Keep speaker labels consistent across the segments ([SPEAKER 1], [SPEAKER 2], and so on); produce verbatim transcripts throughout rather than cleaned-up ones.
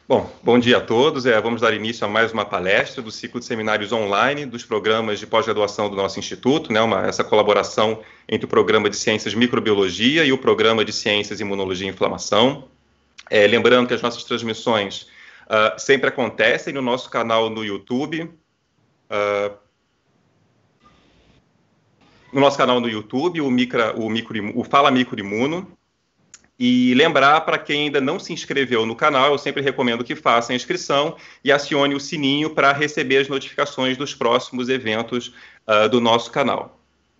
[SPEAKER 1] Bom, bom dia a todos. É, vamos dar início a mais uma palestra do ciclo de seminários online dos programas de pós-graduação do nosso instituto, né, uma, essa colaboração entre o programa de Ciências Microbiologia e o programa de Ciências Imunologia e Inflamação. É, lembrando que as nossas transmissões uh, sempre acontecem no nosso canal no YouTube, uh, no nosso canal no YouTube, o, micra, o, micro, o Fala Microimuno. E lembrar, para quem ainda não se inscreveu no canal, eu sempre recomendo que faça a inscrição e acione o sininho para receber as notificações dos próximos eventos uh, do nosso canal.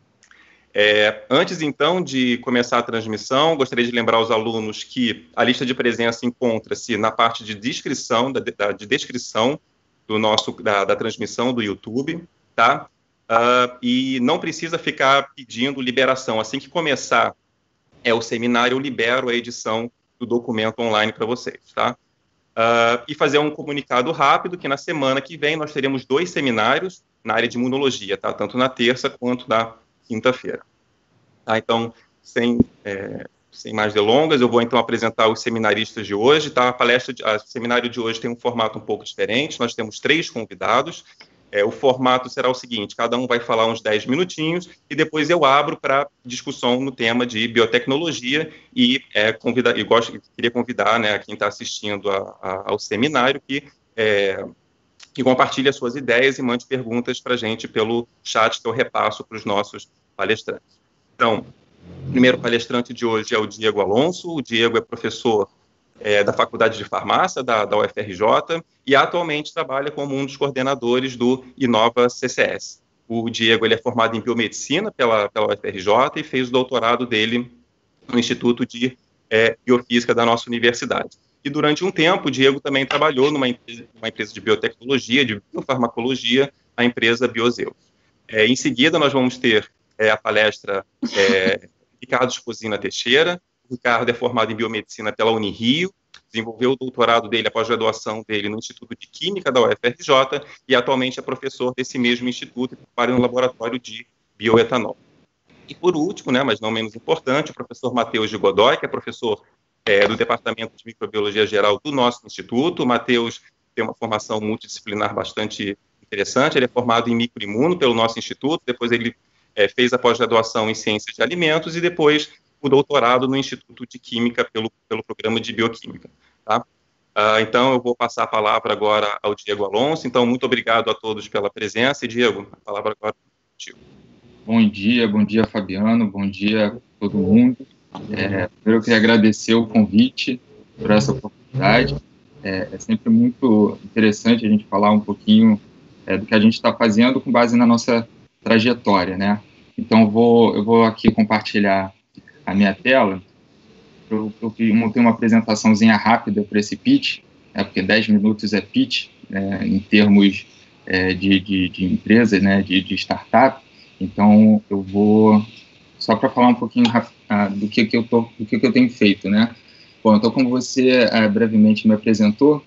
[SPEAKER 1] É, antes, então, de começar a transmissão, gostaria de lembrar aos alunos que a lista de presença encontra-se na parte de descrição, da, da, de descrição do nosso, da, da transmissão do YouTube, tá? Uh, e não precisa ficar pedindo liberação. Assim que começar é o seminário, eu libero a edição do documento online para vocês, tá? Uh, e fazer um comunicado rápido, que na semana que vem nós teremos dois seminários na área de imunologia, tá? Tanto na terça quanto na quinta-feira. Tá? Então, sem, é, sem mais delongas, eu vou então apresentar os seminaristas de hoje, tá? A palestra, de, a, o seminário de hoje tem um formato um pouco diferente, nós temos três convidados. É, o formato será o seguinte, cada um vai falar uns dez minutinhos e depois eu abro para discussão no tema de biotecnologia e, é, convida, e gosto, queria convidar, né, quem está assistindo a, a, ao seminário que, é, que compartilhe as suas ideias e mande perguntas para a gente pelo chat que eu repasso para os nossos palestrantes. Então, o primeiro palestrante de hoje é o Diego Alonso. O Diego é professor É, da Faculdade de Farmácia, da, da U F R J, e atualmente trabalha como um dos coordenadores do Inova C C S. O Diego ele é formado em biomedicina pela, pela U F R J e fez o doutorado dele no Instituto de é, Biofísica da nossa universidade. E durante um tempo, o Diego também trabalhou numa empresa, uma empresa de biotecnologia, de biofarmacologia, a empresa Biozeus. É, em seguida, nós vamos ter é, a palestra é, Ricardo Esposina Teixeira. O Ricardo é formado em biomedicina pela Unirio, desenvolveu o doutorado dele, a pós-graduação dele no Instituto de Química da U F R J e atualmente é professor desse mesmo instituto e trabalha no laboratório de bioetanol. E por último, né, mas não menos importante, o professor Matheus de Godoy, que é professor é, do Departamento de Microbiologia Geral do nosso instituto. O Matheus tem uma formação multidisciplinar bastante interessante, ele é formado em microimuno pelo nosso instituto, depois ele é, fez a pós-graduação em ciências de alimentos e depois o doutorado no Instituto de Química pelo, pelo programa de Bioquímica. Tá? Uh, então, eu vou passar a palavra agora ao Diego Alonso. Então, muito obrigado a todos pela presença. E, Diego, a palavra agora é contigo.
[SPEAKER 2] Bom dia, bom dia, Fabiano, bom dia a todo mundo. É, eu queria agradecer o convite por essa oportunidade. É, é sempre muito interessante a gente falar um pouquinho é, do que a gente está fazendo com base na nossa trajetória, né? Então, eu vou, eu vou aqui compartilhar a minha tela. Eu, eu montei uma apresentaçãozinha rápida para esse pitch, né, porque dez minutos é pitch, né, em termos é, de, de, de empresa, né, de, de startup. Então, eu vou, só para falar um pouquinho uh, do, que, que, eu tô, do que, que eu tenho feito, né? Bom, então, como você uh, brevemente me apresentou,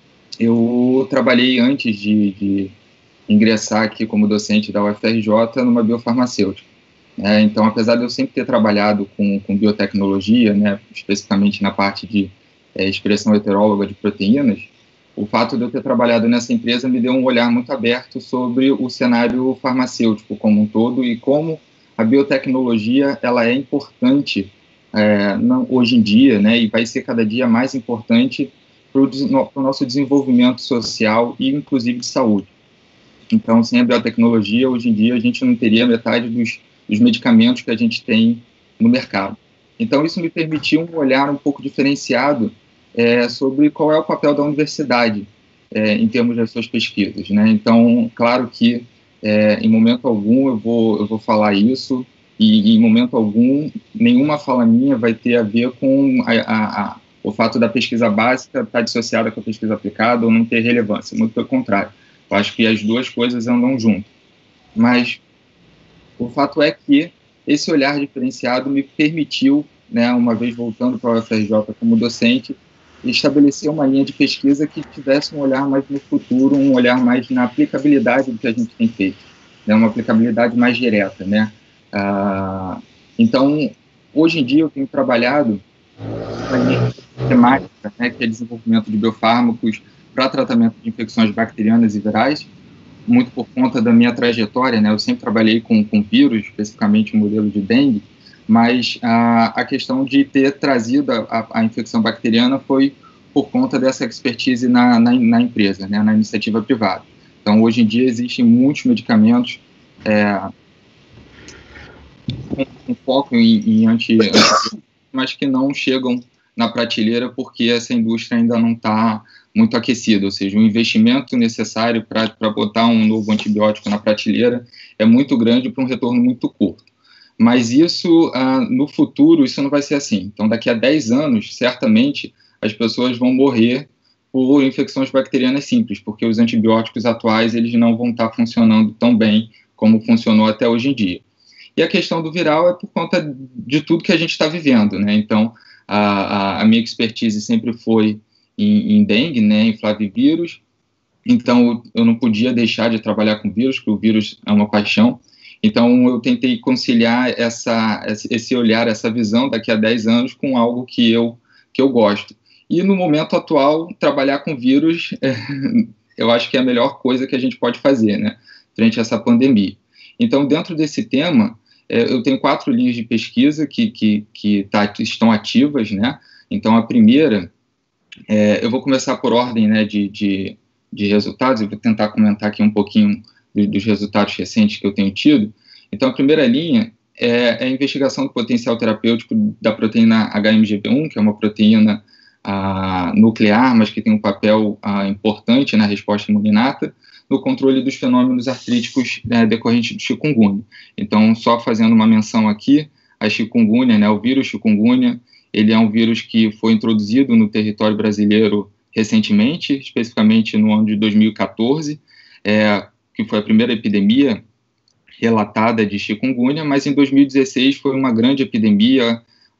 [SPEAKER 2] eu trabalhei antes de, de ingressar aqui como docente da U F R J numa biofarmacêutica. É, então, apesar de eu sempre ter trabalhado com, com biotecnologia, né, especificamente na parte de é, expressão heteróloga de proteínas, o fato de eu ter trabalhado nessa empresa me deu um olhar muito aberto sobre o cenário farmacêutico como um todo e como a biotecnologia ela é importante é, não, hoje em dia, né, e vai ser cada dia mais importante para o nosso desenvolvimento social e, inclusive, de saúde. Então, sem a biotecnologia, hoje em dia, a gente não teria metade dos os medicamentos que a gente tem no mercado. Então, isso me permitiu um olhar um pouco diferenciado é, sobre qual é o papel da universidade é, em termos das suas pesquisas, né? Então, claro que é, em momento algum eu vou, eu vou falar isso e, em momento algum, nenhuma fala minha vai ter a ver com a, a, a, o fato da pesquisa básica estar dissociada com a pesquisa aplicada ou não ter relevância, muito pelo contrário. Eu acho que as duas coisas andam juntas. Mas o fato é que esse olhar diferenciado me permitiu, né, uma vez voltando para a U F R J como docente, estabelecer uma linha de pesquisa que tivesse um olhar mais no futuro, um olhar mais na aplicabilidade do que a gente tem feito, né, uma aplicabilidade mais direta, né. Ah, então, hoje em dia eu tenho trabalhado uma linha temática, né, que é desenvolvimento de biofármacos para tratamento de infecções bacterianas e virais, muito por conta da minha trajetória, né, eu sempre trabalhei com, com vírus, especificamente o modelo de dengue, mas a, a questão de ter trazido a, a infecção bacteriana foi por conta dessa expertise na, na, na empresa, né, na iniciativa privada. Então, hoje em dia, existem muitos medicamentos é, com, com foco em, em anti, anti, mas que não chegam na prateleira porque essa indústria ainda não está muito aquecida, ou seja, o investimento necessário para botar um novo antibiótico na prateleira é muito grande para um retorno muito curto. Mas isso, ah, no futuro, isso não vai ser assim. Então, daqui a dez anos, certamente, as pessoas vão morrer por infecções bacterianas simples, porque os antibióticos atuais eles não vão estar funcionando tão bem como funcionou até hoje em dia. E a questão do viral é por conta de tudo que a gente está vivendo, né? Então, a, a, a minha expertise sempre foi em, em dengue, né, em flavivírus, então eu não podia deixar de trabalhar com vírus, porque o vírus é uma paixão. Então, eu tentei conciliar essa, esse olhar, essa visão daqui a dez anos com algo que eu, que eu gosto. E, no momento atual, trabalhar com vírus, é, eu acho que é a melhor coisa que a gente pode fazer, né, frente a essa pandemia. Então, dentro desse tema, é, eu tenho quatro linhas de pesquisa que, que, que tá, estão ativas, né. Então, a primeira, é, eu vou começar por ordem, né, de, de, de resultados, eu vou tentar comentar aqui um pouquinho dos resultados recentes que eu tenho tido. Então, a primeira linha é, é a investigação do potencial terapêutico da proteína H M G B um, que é uma proteína ah, nuclear, mas que tem um papel ah, importante na resposta imunolata, no controle dos fenômenos artríticos né, decorrentes do chikungunya. Então, só fazendo uma menção aqui, a chikungunya, né, o vírus chikungunya, ele é um vírus que foi introduzido no território brasileiro recentemente, especificamente no ano de dois mil e quatorze, é, que foi a primeira epidemia relatada de chikungunya, mas em dois mil e dezesseis foi uma grande epidemia,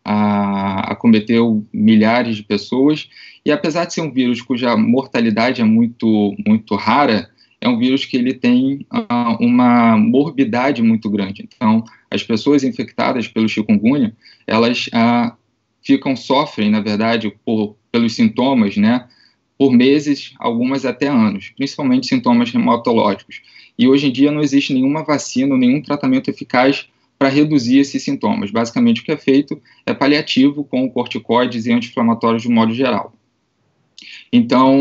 [SPEAKER 2] a, acometeu milhares de pessoas, e apesar de ser um vírus cuja mortalidade é muito, muito rara, é um vírus que ele tem uh, uma morbidade muito grande. Então, as pessoas infectadas pelo chikungunya, elas uh, ficam, sofrem, na verdade, por, pelos sintomas, né, por meses, algumas até anos, principalmente sintomas reumatológicos. E hoje em dia não existe nenhuma vacina, nenhum tratamento eficaz para reduzir esses sintomas. Basicamente o que é feito é paliativo com corticoides e anti-inflamatórios de modo geral. Então,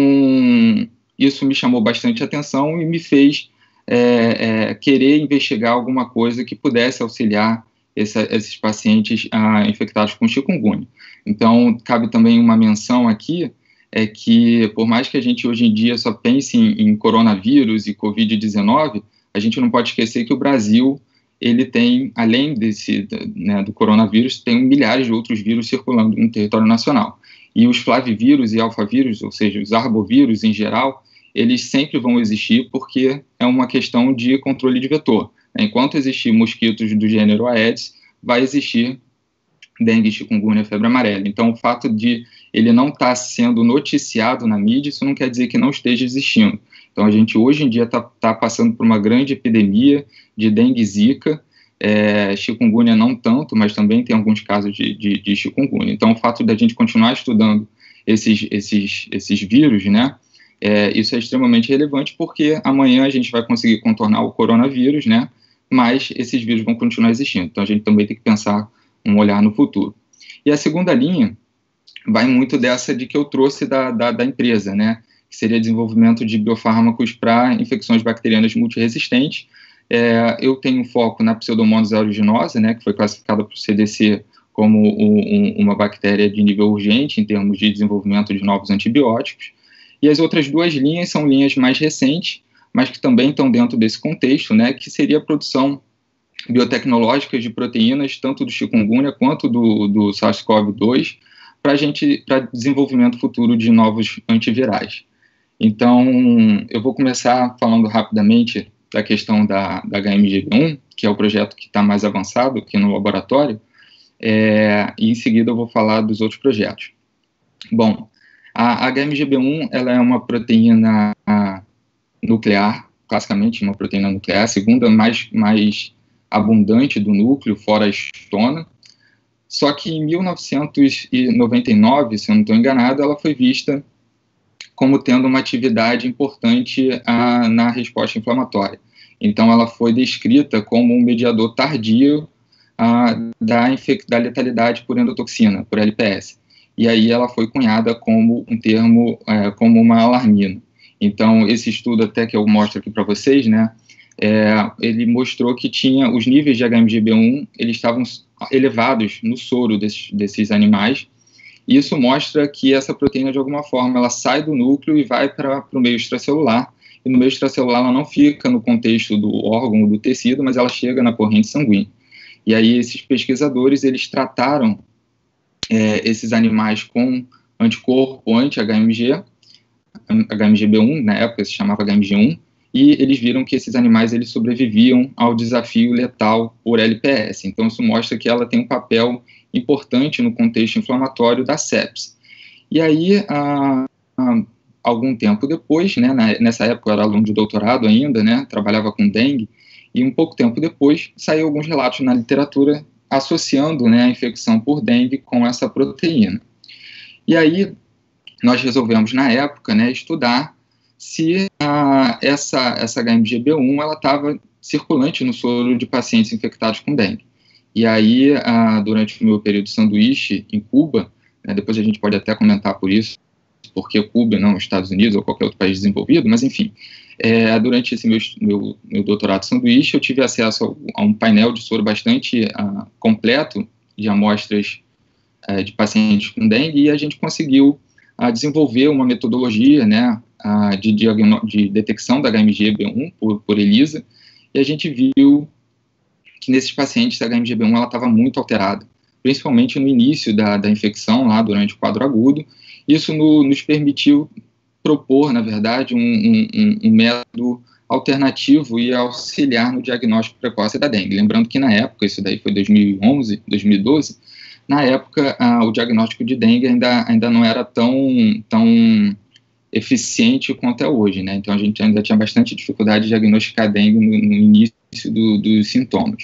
[SPEAKER 2] isso me chamou bastante atenção e me fez é, é, querer investigar alguma coisa que pudesse auxiliar essa, esses pacientes ah, infectados com chikungunya. Então, cabe também uma menção aqui, é que, por mais que a gente hoje em dia só pense em, em coronavírus e covid dezenove, a gente não pode esquecer que o Brasil, ele tem, além desse, né, do coronavírus, tem milhares de outros vírus circulando no território nacional. E os flavivírus e alfavírus, ou seja, os arbovírus em geral, eles sempre vão existir porque é uma questão de controle de vetor. Enquanto existir mosquitos do gênero Aedes, vai existir dengue, chikungunya, febre amarela. Então, o fato de ele não estar tá sendo noticiado na mídia, isso não quer dizer que não esteja existindo. Então, a gente hoje em dia está tá passando por uma grande epidemia de dengue e zika, é, chikungunya não tanto, mas também tem alguns casos de, de, de chikungunya. Então, o fato da gente continuar estudando esses, esses, esses vírus, né, é, isso é extremamente relevante porque amanhã a gente vai conseguir contornar o coronavírus, né, mas esses vírus vão continuar existindo. Então, a gente também tem que pensar um olhar no futuro. E a segunda linha vai muito dessa de que eu trouxe da, da, da empresa, né, que seria desenvolvimento de biofármacos para infecções bacterianas multiresistentes. É, eu tenho foco na Pseudomonas aeruginosa, né, que foi classificada para o C D C como um, uma bactéria de nível urgente em termos de desenvolvimento de novos antibióticos. E as outras duas linhas são linhas mais recentes, mas que também estão dentro desse contexto, né, que seria a produção biotecnológicas de proteínas, tanto do chikungunya quanto do, do SARS-CoV dois, para gente, para desenvolvimento futuro de novos antivirais. Então, eu vou começar falando rapidamente da questão da, da H M G B um, que é o projeto que está mais avançado aqui no laboratório, é, e em seguida eu vou falar dos outros projetos. Bom, a H M G B um ela é uma proteína nuclear, classicamente uma proteína nuclear, a segunda mais, mais abundante do núcleo, fora a histona. Só que em mil novecentos e noventa e nove, se eu não estou enganado, ela foi vista como tendo uma atividade importante ah, na resposta inflamatória. Então, ela foi descrita como um mediador tardio ah, da, da letalidade por endotoxina, por L P S. E aí ela foi cunhada como um termo, é, como uma alarmina. Então, esse estudo até que eu mostro aqui para vocês, né, é, ele mostrou que tinha os níveis de H M G B um, eles estavam elevados no soro desses, desses animais. E isso mostra que essa proteína, de alguma forma, ela sai do núcleo e vai para o meio extracelular, e no meio extracelular ela não fica no contexto do órgão, do tecido, mas ela chega na corrente sanguínea. E aí esses pesquisadores, eles trataram é, esses animais com anticorpo anti-H M G, H M G B um, na época se chamava H M G um, e eles viram que esses animais eles sobreviviam ao desafio letal por L P S. Então isso mostra que ela tem um papel importante no contexto inflamatório da sepse. E aí, ah, ah, algum tempo depois, né, na, nessa época eu era aluno de doutorado ainda, né, trabalhava com dengue, e um pouco tempo depois saiu alguns relatos na literatura associando, né, a infecção por dengue com essa proteína. E aí nós resolvemos na época, né, estudar se ah, essa, essa H M G B um ela estava circulante no soro de pacientes infectados com dengue. E aí, ah, durante o meu período de sanduíche em Cuba, né, depois a gente pode até comentar por isso, porque Cuba, não os Estados Unidos ou qualquer outro país desenvolvido, mas enfim, é, durante esse meu, meu, meu doutorado de sanduíche, eu tive acesso a, a um painel de soro bastante uh, completo de amostras uh, de pacientes com dengue, e a gente conseguiu uh, desenvolver uma metodologia, né, uh, de, de detecção da H M G B um por, por ELISA, e a gente viu que nesses pacientes a H M G B um estava muito alterada, principalmente no início da, da infecção, lá durante o quadro agudo. Isso no, nos permitiu propor, na verdade, um, um, um método alternativo e auxiliar no diagnóstico precoce da dengue. Lembrando que na época, isso daí foi dois mil e onze, dois mil e doze, na época ah, o diagnóstico de dengue ainda, ainda não era tão, tão eficiente quanto é hoje, né? Então a gente ainda tinha bastante dificuldade de diagnosticar dengue no, no início do, dos sintomas.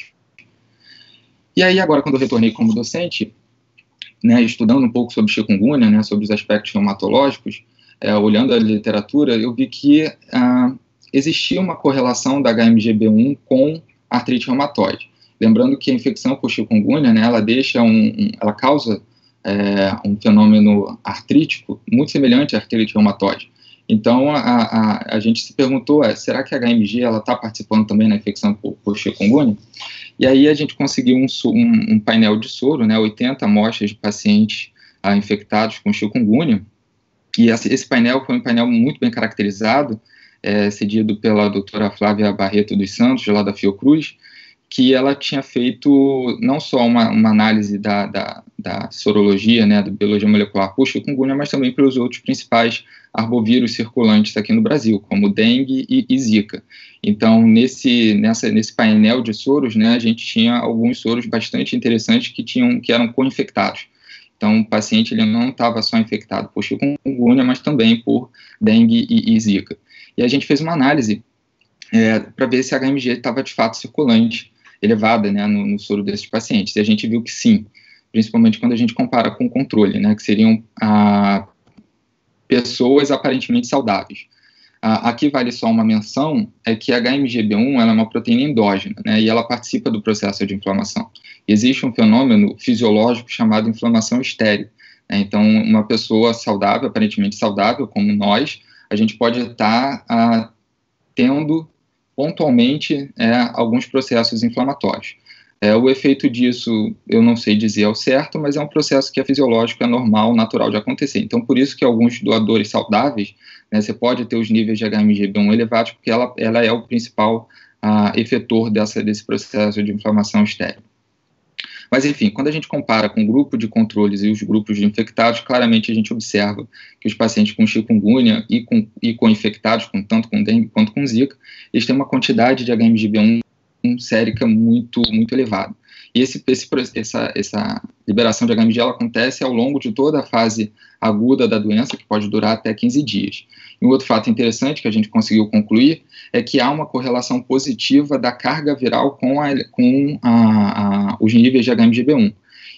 [SPEAKER 2] E aí agora, quando eu retornei como docente, né, estudando um pouco sobre chikungunya, né, sobre os aspectos reumatológicos, é, olhando a literatura, eu vi que ah, existia uma correlação da H M G B um com artrite reumatoide. Lembrando que a infecção por chikungunya, né, ela deixa um, um ela causa é, um fenômeno artrítico muito semelhante à artrite reumatoide. Então a, a, a gente se perguntou, é, será que a H M G ela está participando também na infecção por, por chikungunya? E aí a gente conseguiu um, um, um painel de soro, né, oitenta amostras de pacientes ah, infectados com chikungunya, e esse, esse painel foi um painel muito bem caracterizado, é, cedido pela doutora Flávia Barreto dos Santos, lá da Fiocruz, que ela tinha feito não só uma, uma análise da, da, da sorologia, né, da biologia molecular por chikungunya, mas também pelos outros principais arbovírus circulantes aqui no Brasil, como dengue e, e zika. Então, nesse, nessa, nesse painel de soros, né, a gente tinha alguns soros bastante interessantes que, tinham, que eram co-infectados. Então, o paciente ele não estava só infectado por chikungunya, mas também por dengue e, e zika. E a gente fez uma análise é, para ver se a H M G estava de fato circulante, elevada, né, no, no soro desses pacientes. E a gente viu que sim, principalmente quando a gente compara com o controle, né, que seriam a, pessoas aparentemente saudáveis. Ah, aqui vale só uma menção, é que a H M G B um ela é uma proteína endógena, né, e ela participa do processo de inflamação. Existe um fenômeno fisiológico chamado inflamação estéril, né, então uma pessoa saudável, aparentemente saudável, como nós, a gente pode estar ah, tendo pontualmente é, alguns processos inflamatórios. É, o efeito disso eu não sei dizer ao certo, mas é um processo que é fisiológico, é normal, natural de acontecer. Então, por isso que alguns doadores saudáveis, né, você pode ter os níveis de H M G B um elevados, porque ela, ela é o principal ah, efetor dessa, desse processo de inflamação estéril. Mas, enfim, quando a gente compara com o grupo de controles e os grupos de infectados, claramente a gente observa que os pacientes com chikungunya e com, e com infectados, com, tanto com dengue quanto com zika, eles têm uma quantidade de H M G B um sérica muito, muito elevada. E esse, esse, essa, essa liberação de H M G ela acontece ao longo de toda a fase aguda da doença, que pode durar até quinze dias. E um outro fato interessante que a gente conseguiu concluir é que há uma correlação positiva da carga viral com, a, com a, a, os níveis de H M G B um.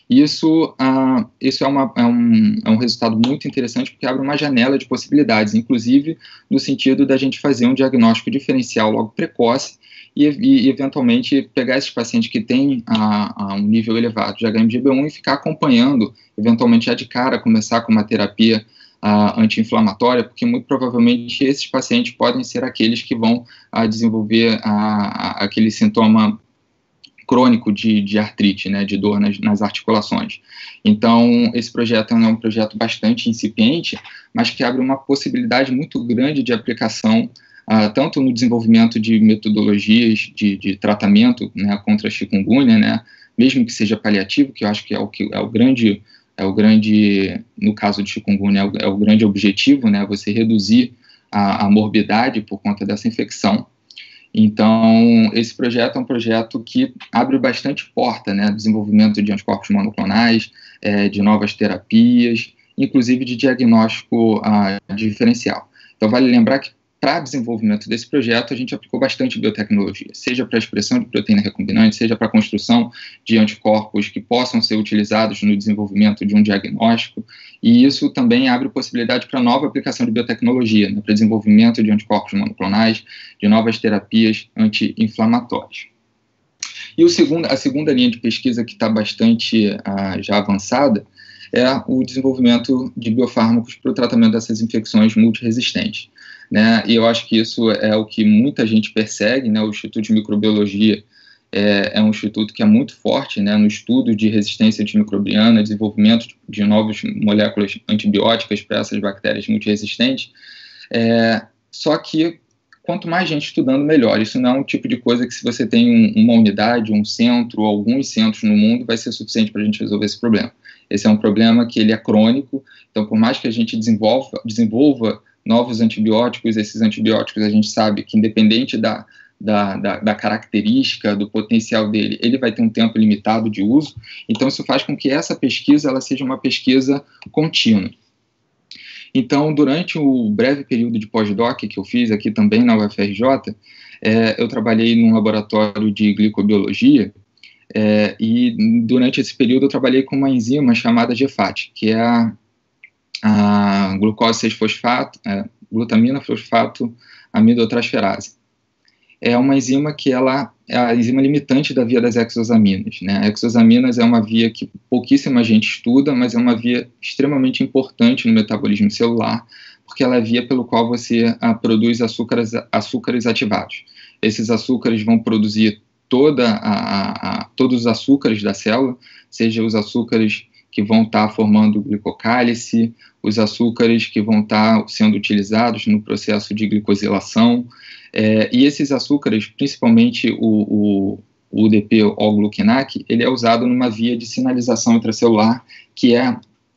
[SPEAKER 2] Isso, uh, isso é, uma, é, um, é um resultado muito interessante, porque abre uma janela de possibilidades, inclusive no sentido da gente fazer um diagnóstico diferencial logo precoce e, e eventualmente, pegar esses pacientes que têm uh, uh, um nível elevado de H M G B um e ficar acompanhando, eventualmente já de cara, começar com uma terapia uh, anti-inflamatória, porque muito provavelmente esses pacientes podem ser aqueles que vão uh, desenvolver uh, uh, aquele sintoma crônico de, de artrite, né, de dor nas, nas articulações. Então, esse projeto é um projeto bastante incipiente, mas que abre uma possibilidade muito grande de aplicação, uh, tanto no desenvolvimento de metodologias de, de tratamento, né, contra a chikungunya, né, mesmo que seja paliativo, que eu acho que é o, que, é o grande, é o grande, no caso de chikungunya, é o, é o grande objetivo, né, você reduzir a, a morbidade por conta dessa infecção. Então, esse projeto é um projeto que abre bastante porta, né, desenvolvimento de anticorpos monoclonais, é, de novas terapias, inclusive de diagnóstico uh, diferencial. Então, vale lembrar que para desenvolvimento desse projeto, a gente aplicou bastante biotecnologia, seja para a expressão de proteína recombinante, seja para a construção de anticorpos que possam ser utilizados no desenvolvimento de um diagnóstico, e isso também abre possibilidade para nova aplicação de biotecnologia, né, para desenvolvimento de anticorpos monoclonais, de novas terapias anti-inflamatórias. E o segundo, a segunda linha de pesquisa que está bastante uh, já avançada é o desenvolvimento de biofármacos para o tratamento dessas infecções multiresistentes. Né, e eu acho que isso é o que muita gente persegue, né, o Instituto de Microbiologia é, é um instituto que é muito forte, né, no estudo de resistência antimicrobiana, desenvolvimento de, de novas moléculas antibióticas para essas bactérias multiresistentes, é, só que quanto mais gente estudando, melhor. Isso não é um tipo de coisa que, se você tem um, uma unidade, um centro, alguns centros no mundo, vai ser suficiente para a gente resolver esse problema. Esse é um problema que ele é crônico, então por mais que a gente desenvolva, desenvolva novos antibióticos, esses antibióticos a gente sabe que, independente da, da, da, da característica, do potencial dele, ele vai ter um tempo limitado de uso, então isso faz com que essa pesquisa ela seja uma pesquisa contínua. Então, durante o breve período de pós-doc que eu fiz aqui também na U F R J, é, eu trabalhei num laboratório de glicobiologia, é, e durante esse período eu trabalhei com uma enzima chamada G F A T, que é a a glucose seis fosfato, é, glutamina fosfato amidotransferase. É uma enzima que ela é a enzima limitante da via das exosaminas, né? Exosaminas é uma via que pouquíssima gente estuda, mas é uma via extremamente importante no metabolismo celular, porque ela é a via pelo qual você ah, produz açúcares, açúcares ativados. Esses açúcares vão produzir toda a, a, a, todos os açúcares da célula, seja os açúcares que vão estar tá formando glicocálice, os açúcares que vão estar tá sendo utilizados no processo de glicosilação, é, e esses açúcares, principalmente o, o, o U D P-O-gluquinac, ele é usado numa via de sinalização intracelular que, é,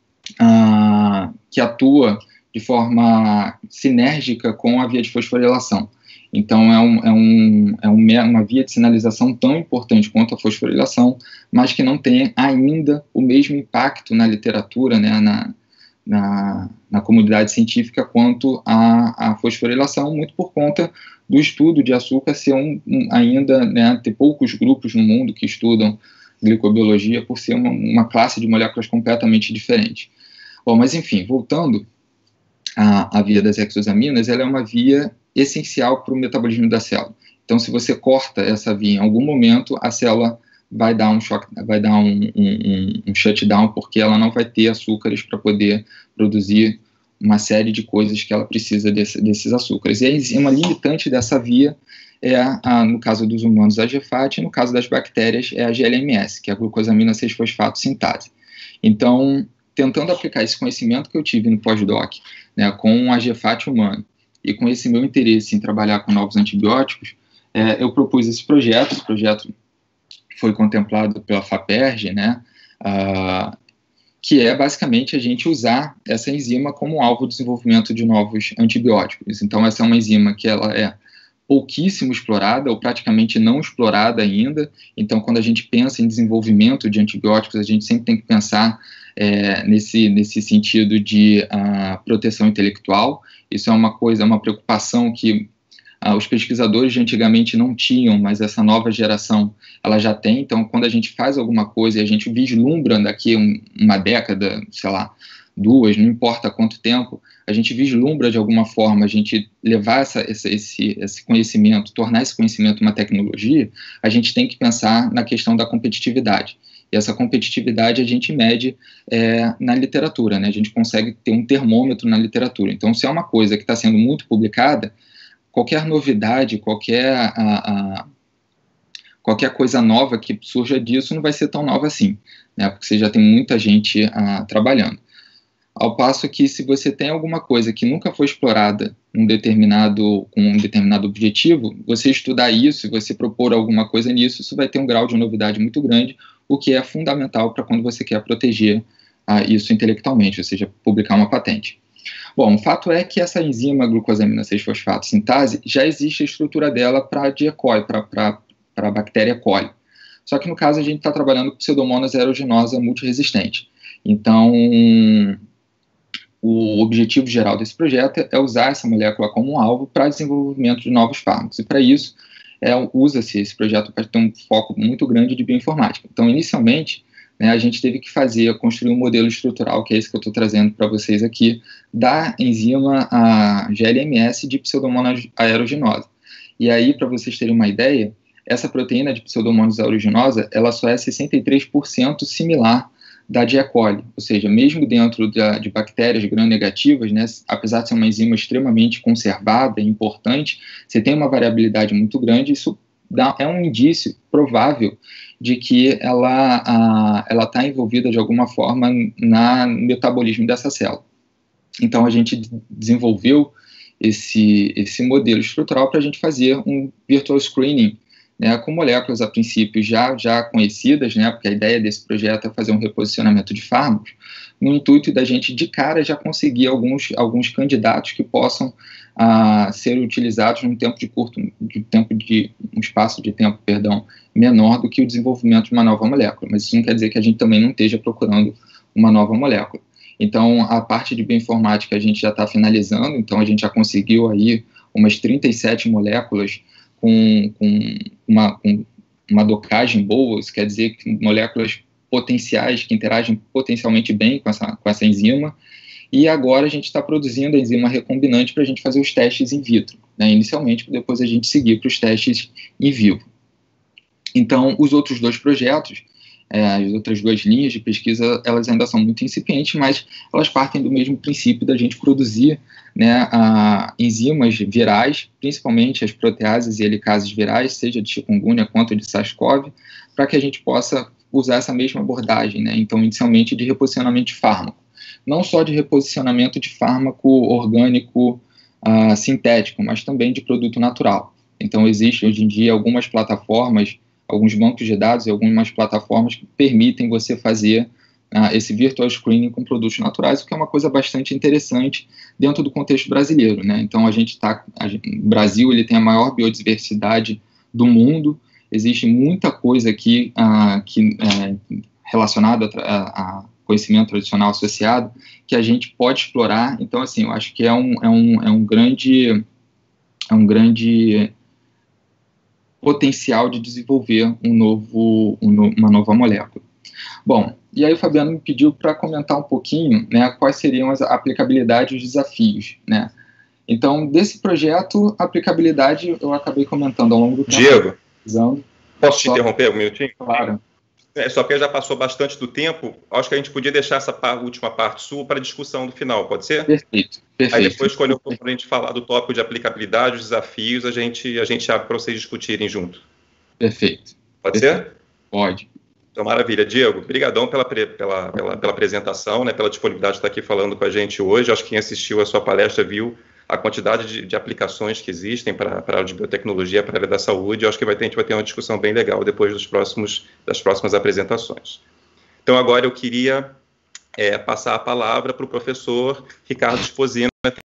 [SPEAKER 2] a, que atua de forma sinérgica com a via de fosforilação. Então, é, um, é, um, é uma via de sinalização tão importante quanto a fosforilação, mas que não tem ainda o mesmo impacto na literatura, né, na, na, na comunidade científica, quanto a, a fosforilação, muito por conta do estudo de açúcar ser um, um, ainda, né, ter poucos grupos no mundo que estudam glicobiologia, por ser uma, uma classe de moléculas completamente diferente. Bom, mas enfim, voltando à, à via das exosaminas, ela é uma via essencial para o metabolismo da célula. Então, se você corta essa via em algum momento, a célula vai dar um choque, vai dar um, um, um shutdown, porque ela não vai ter açúcares para poder produzir uma série de coisas que ela precisa desse, desses açúcares. E a enzima limitante dessa via é, a, no caso dos humanos, a G F A T, e no caso das bactérias é a G L M S, que é a glucosamina seis fosfato sintase. Então, tentando aplicar esse conhecimento que eu tive no pós-doc, né, com a G F A T humana, e com esse meu interesse em trabalhar com novos antibióticos, é, eu propus esse projeto. Esse projeto foi contemplado pela FAPERJ, né, uh, que é basicamente a gente usar essa enzima como alvo de desenvolvimento de novos antibióticos. Então, essa é uma enzima que ela é pouquíssimo explorada, ou praticamente não explorada ainda. Então, quando a gente pensa em desenvolvimento de antibióticos, a gente sempre tem que pensar é, nesse, nesse sentido de uh, proteção intelectual. Isso é uma coisa, uma preocupação que ah, os pesquisadores de antigamente não tinham, mas essa nova geração ela já tem. Então, quando a gente faz alguma coisa e a gente vislumbra daqui um, uma década, sei lá, duas, não importa quanto tempo, a gente vislumbra de alguma forma, a gente levar essa, essa, esse, esse conhecimento, tornar esse conhecimento uma tecnologia, a gente tem que pensar na questão da competitividade. E essa competitividade a gente mede é, na literatura, né? A gente consegue ter um termômetro na literatura. Então, se é uma coisa que está sendo muito publicada, qualquer novidade, qualquer, a, a, qualquer coisa nova que surja disso não vai ser tão nova assim, né? Porque você já tem muita gente a, trabalhando. Ao passo que, se você tem alguma coisa que nunca foi explorada num determinado, com um determinado objetivo, você estudar isso, você propor alguma coisa nisso, isso vai ter um grau de novidade muito grande, o que é fundamental para quando você quer proteger ah, isso intelectualmente, ou seja, publicar uma patente. Bom, o fato é que essa enzima glucosamina seis fosfato sintase, já existe a estrutura dela para a E. coli, para a bactéria coli. Só que, no caso, a gente está trabalhando com Pseudomonas aeruginosa multiresistente. Então, o objetivo geral desse projeto é usar essa molécula como um alvo para desenvolvimento de novos fármacos. E, para isso, é, usa-se esse projeto para ter um foco muito grande de bioinformática. Então, inicialmente, né, a gente teve que fazer, construir um modelo estrutural, que é esse que eu estou trazendo para vocês aqui, da enzima a G L M S de Pseudomonas aeruginosa. E aí, para vocês terem uma ideia, essa proteína de Pseudomonas aeruginosa, ela só é sessenta e três por cento similar da de E. coli, ou seja, mesmo dentro da, de bactérias gram-negativas, né, apesar de ser uma enzima extremamente conservada e importante, você tem uma variabilidade muito grande. Isso dá, é um indício provável de que ela está envolvida de alguma forma na, no metabolismo dessa célula. Então, a gente desenvolveu esse, esse modelo estrutural para a gente fazer um virtual screening, né, com moléculas, a princípio, já, já conhecidas, né, porque a ideia desse projeto é fazer um reposicionamento de fármacos, no intuito da gente, de cara, já conseguir alguns, alguns candidatos que possam ah, ser utilizados num tempo de curto, de tempo de, um espaço de tempo, perdão, menor do que o desenvolvimento de uma nova molécula. Mas isso não quer dizer que a gente também não esteja procurando uma nova molécula. Então, a parte de bioinformática a gente já está finalizando, então a gente já conseguiu aí umas trinta e sete moléculas com, com, uma, com uma docagem boa, isso quer dizer que moléculas potenciais que interagem potencialmente bem com essa, com essa enzima, e agora a gente está produzindo a enzima recombinante para a gente fazer os testes in vitro, né, inicialmente, para depois a gente seguir para os testes em vivo. Então, os outros dois projetos, é, as outras duas linhas de pesquisa, elas ainda são muito incipientes, mas elas partem do mesmo princípio da gente produzir, né, a, enzimas virais, principalmente as proteases e helicases virais, seja de chikungunya quanto de SARS-CoV, para que a gente possa usar essa mesma abordagem, né, então, inicialmente, de reposicionamento de fármaco. Não só de reposicionamento de fármaco orgânico uh, sintético, mas também de produto natural. Então, existem hoje em dia algumas plataformas, alguns bancos de dados e algumas plataformas que permitem você fazer uh, esse virtual screening com produtos naturais, o que é uma coisa bastante interessante dentro do contexto brasileiro, né? Então, a gente está... O Brasil, ele tem a maior biodiversidade do mundo, existe muita coisa aqui uh, que, uh, relacionada a, a conhecimento tradicional associado, que a gente pode explorar. Então, assim, eu acho que é um, é um, é um grande, é um grande potencial de desenvolver um novo, um, uma nova molécula. Bom, e aí o Fabiano me pediu para comentar um pouquinho, né, quais seriam as aplicabilidades e os desafios, né. Então, desse projeto, a aplicabilidade eu acabei comentando ao longo do tempo.
[SPEAKER 1] Diego,
[SPEAKER 2] usando.
[SPEAKER 1] posso te
[SPEAKER 2] Só...
[SPEAKER 1] interromper um minutinho?
[SPEAKER 2] Claro.
[SPEAKER 1] É, só porque já passou bastante do tempo, acho que a gente podia deixar essa par, última parte sua para a discussão do final, pode ser?
[SPEAKER 2] Perfeito, perfeito.
[SPEAKER 1] Aí depois, quando for para a gente falar do tópico de aplicabilidade, os desafios, a gente, a gente abre para vocês discutirem junto.
[SPEAKER 2] Perfeito.
[SPEAKER 1] Pode
[SPEAKER 2] perfeito.
[SPEAKER 1] ser?
[SPEAKER 2] Pode.
[SPEAKER 1] Então, maravilha. Diego, obrigadão pela, pela, pela, pela apresentação, né, pela disponibilidade de estar aqui falando com a gente hoje. Acho que quem assistiu a sua palestra viu a quantidade de, de aplicações que existem para a área de biotecnologia, para a área da saúde. Eu acho que vai ter, a gente vai ter uma discussão bem legal depois dos próximos, das próximas apresentações. Então, agora eu queria é, passar a palavra para o professor Ricardo Esposino.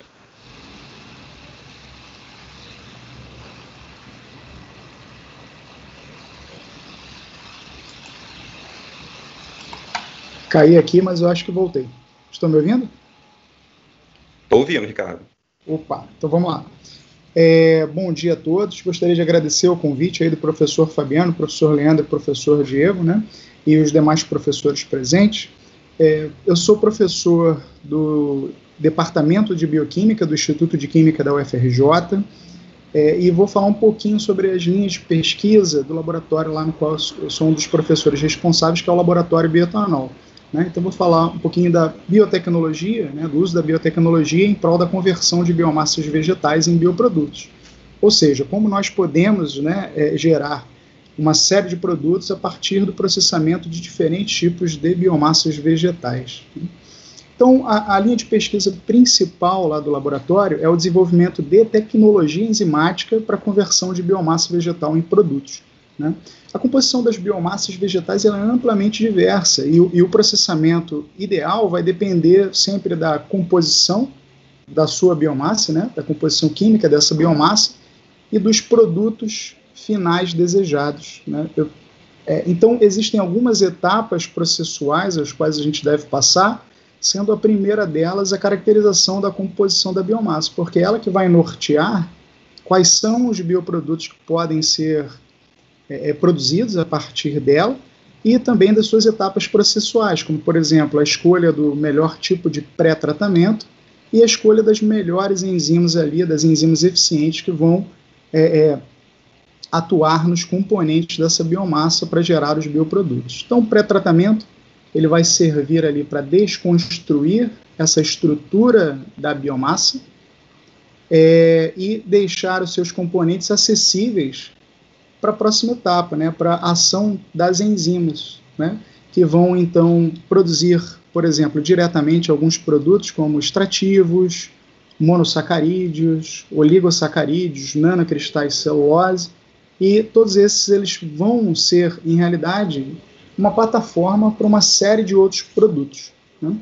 [SPEAKER 3] Caí aqui, mas eu acho que voltei. Estão me ouvindo?
[SPEAKER 1] Estou ouvindo, Ricardo.
[SPEAKER 3] Opa, então vamos lá. É, bom dia a todos. Gostaria de agradecer o convite aí do professor Fabiano, professor Leandro e professor Diego, né, e os demais professores presentes. É, eu sou professor do Departamento de Bioquímica do Instituto de Química da U F R J, é, e vou falar um pouquinho sobre as linhas de pesquisa do laboratório lá no qual eu sou um dos professores responsáveis, que é o Laboratório Bioetanol. Né? Então, vou falar um pouquinho da biotecnologia, né, do uso da biotecnologia em prol da conversão de biomassas vegetais em bioprodutos. Ou seja, como nós podemos, né, é, gerar uma série de produtos a partir do processamento de diferentes tipos de biomassas vegetais. Então, a, a linha de pesquisa principal lá do laboratório é o desenvolvimento de tecnologia enzimática para a conversão de biomassa vegetal em produtos. Né? A composição das biomassas vegetais ela é amplamente diversa e, e o processamento ideal vai depender sempre da composição da sua biomassa, né? Da composição química dessa biomassa e dos produtos finais desejados. Né? Eu, é, então, existem algumas etapas processuais às quais a gente deve passar, sendo a primeira delas a caracterização da composição da biomassa, porque é ela que vai nortear quais são os bioprodutos que podem ser É, produzidos a partir dela, e também das suas etapas processuais, como, por exemplo, a escolha do melhor tipo de pré-tratamento e a escolha das melhores enzimas ali, das enzimas eficientes que vão é, é, atuar nos componentes dessa biomassa para gerar os bioprodutos. Então, o pré-tratamento ele vai servir ali para desconstruir essa estrutura da biomassa é, e deixar os seus componentes acessíveis para a próxima etapa, né, para a ação das enzimas, né, que vão, então, produzir, por exemplo, diretamente alguns produtos como extrativos, monossacarídeos, oligosacarídeos, nanocristais de celulose, e todos esses eles vão ser, em realidade, uma plataforma para uma série de outros produtos. Né.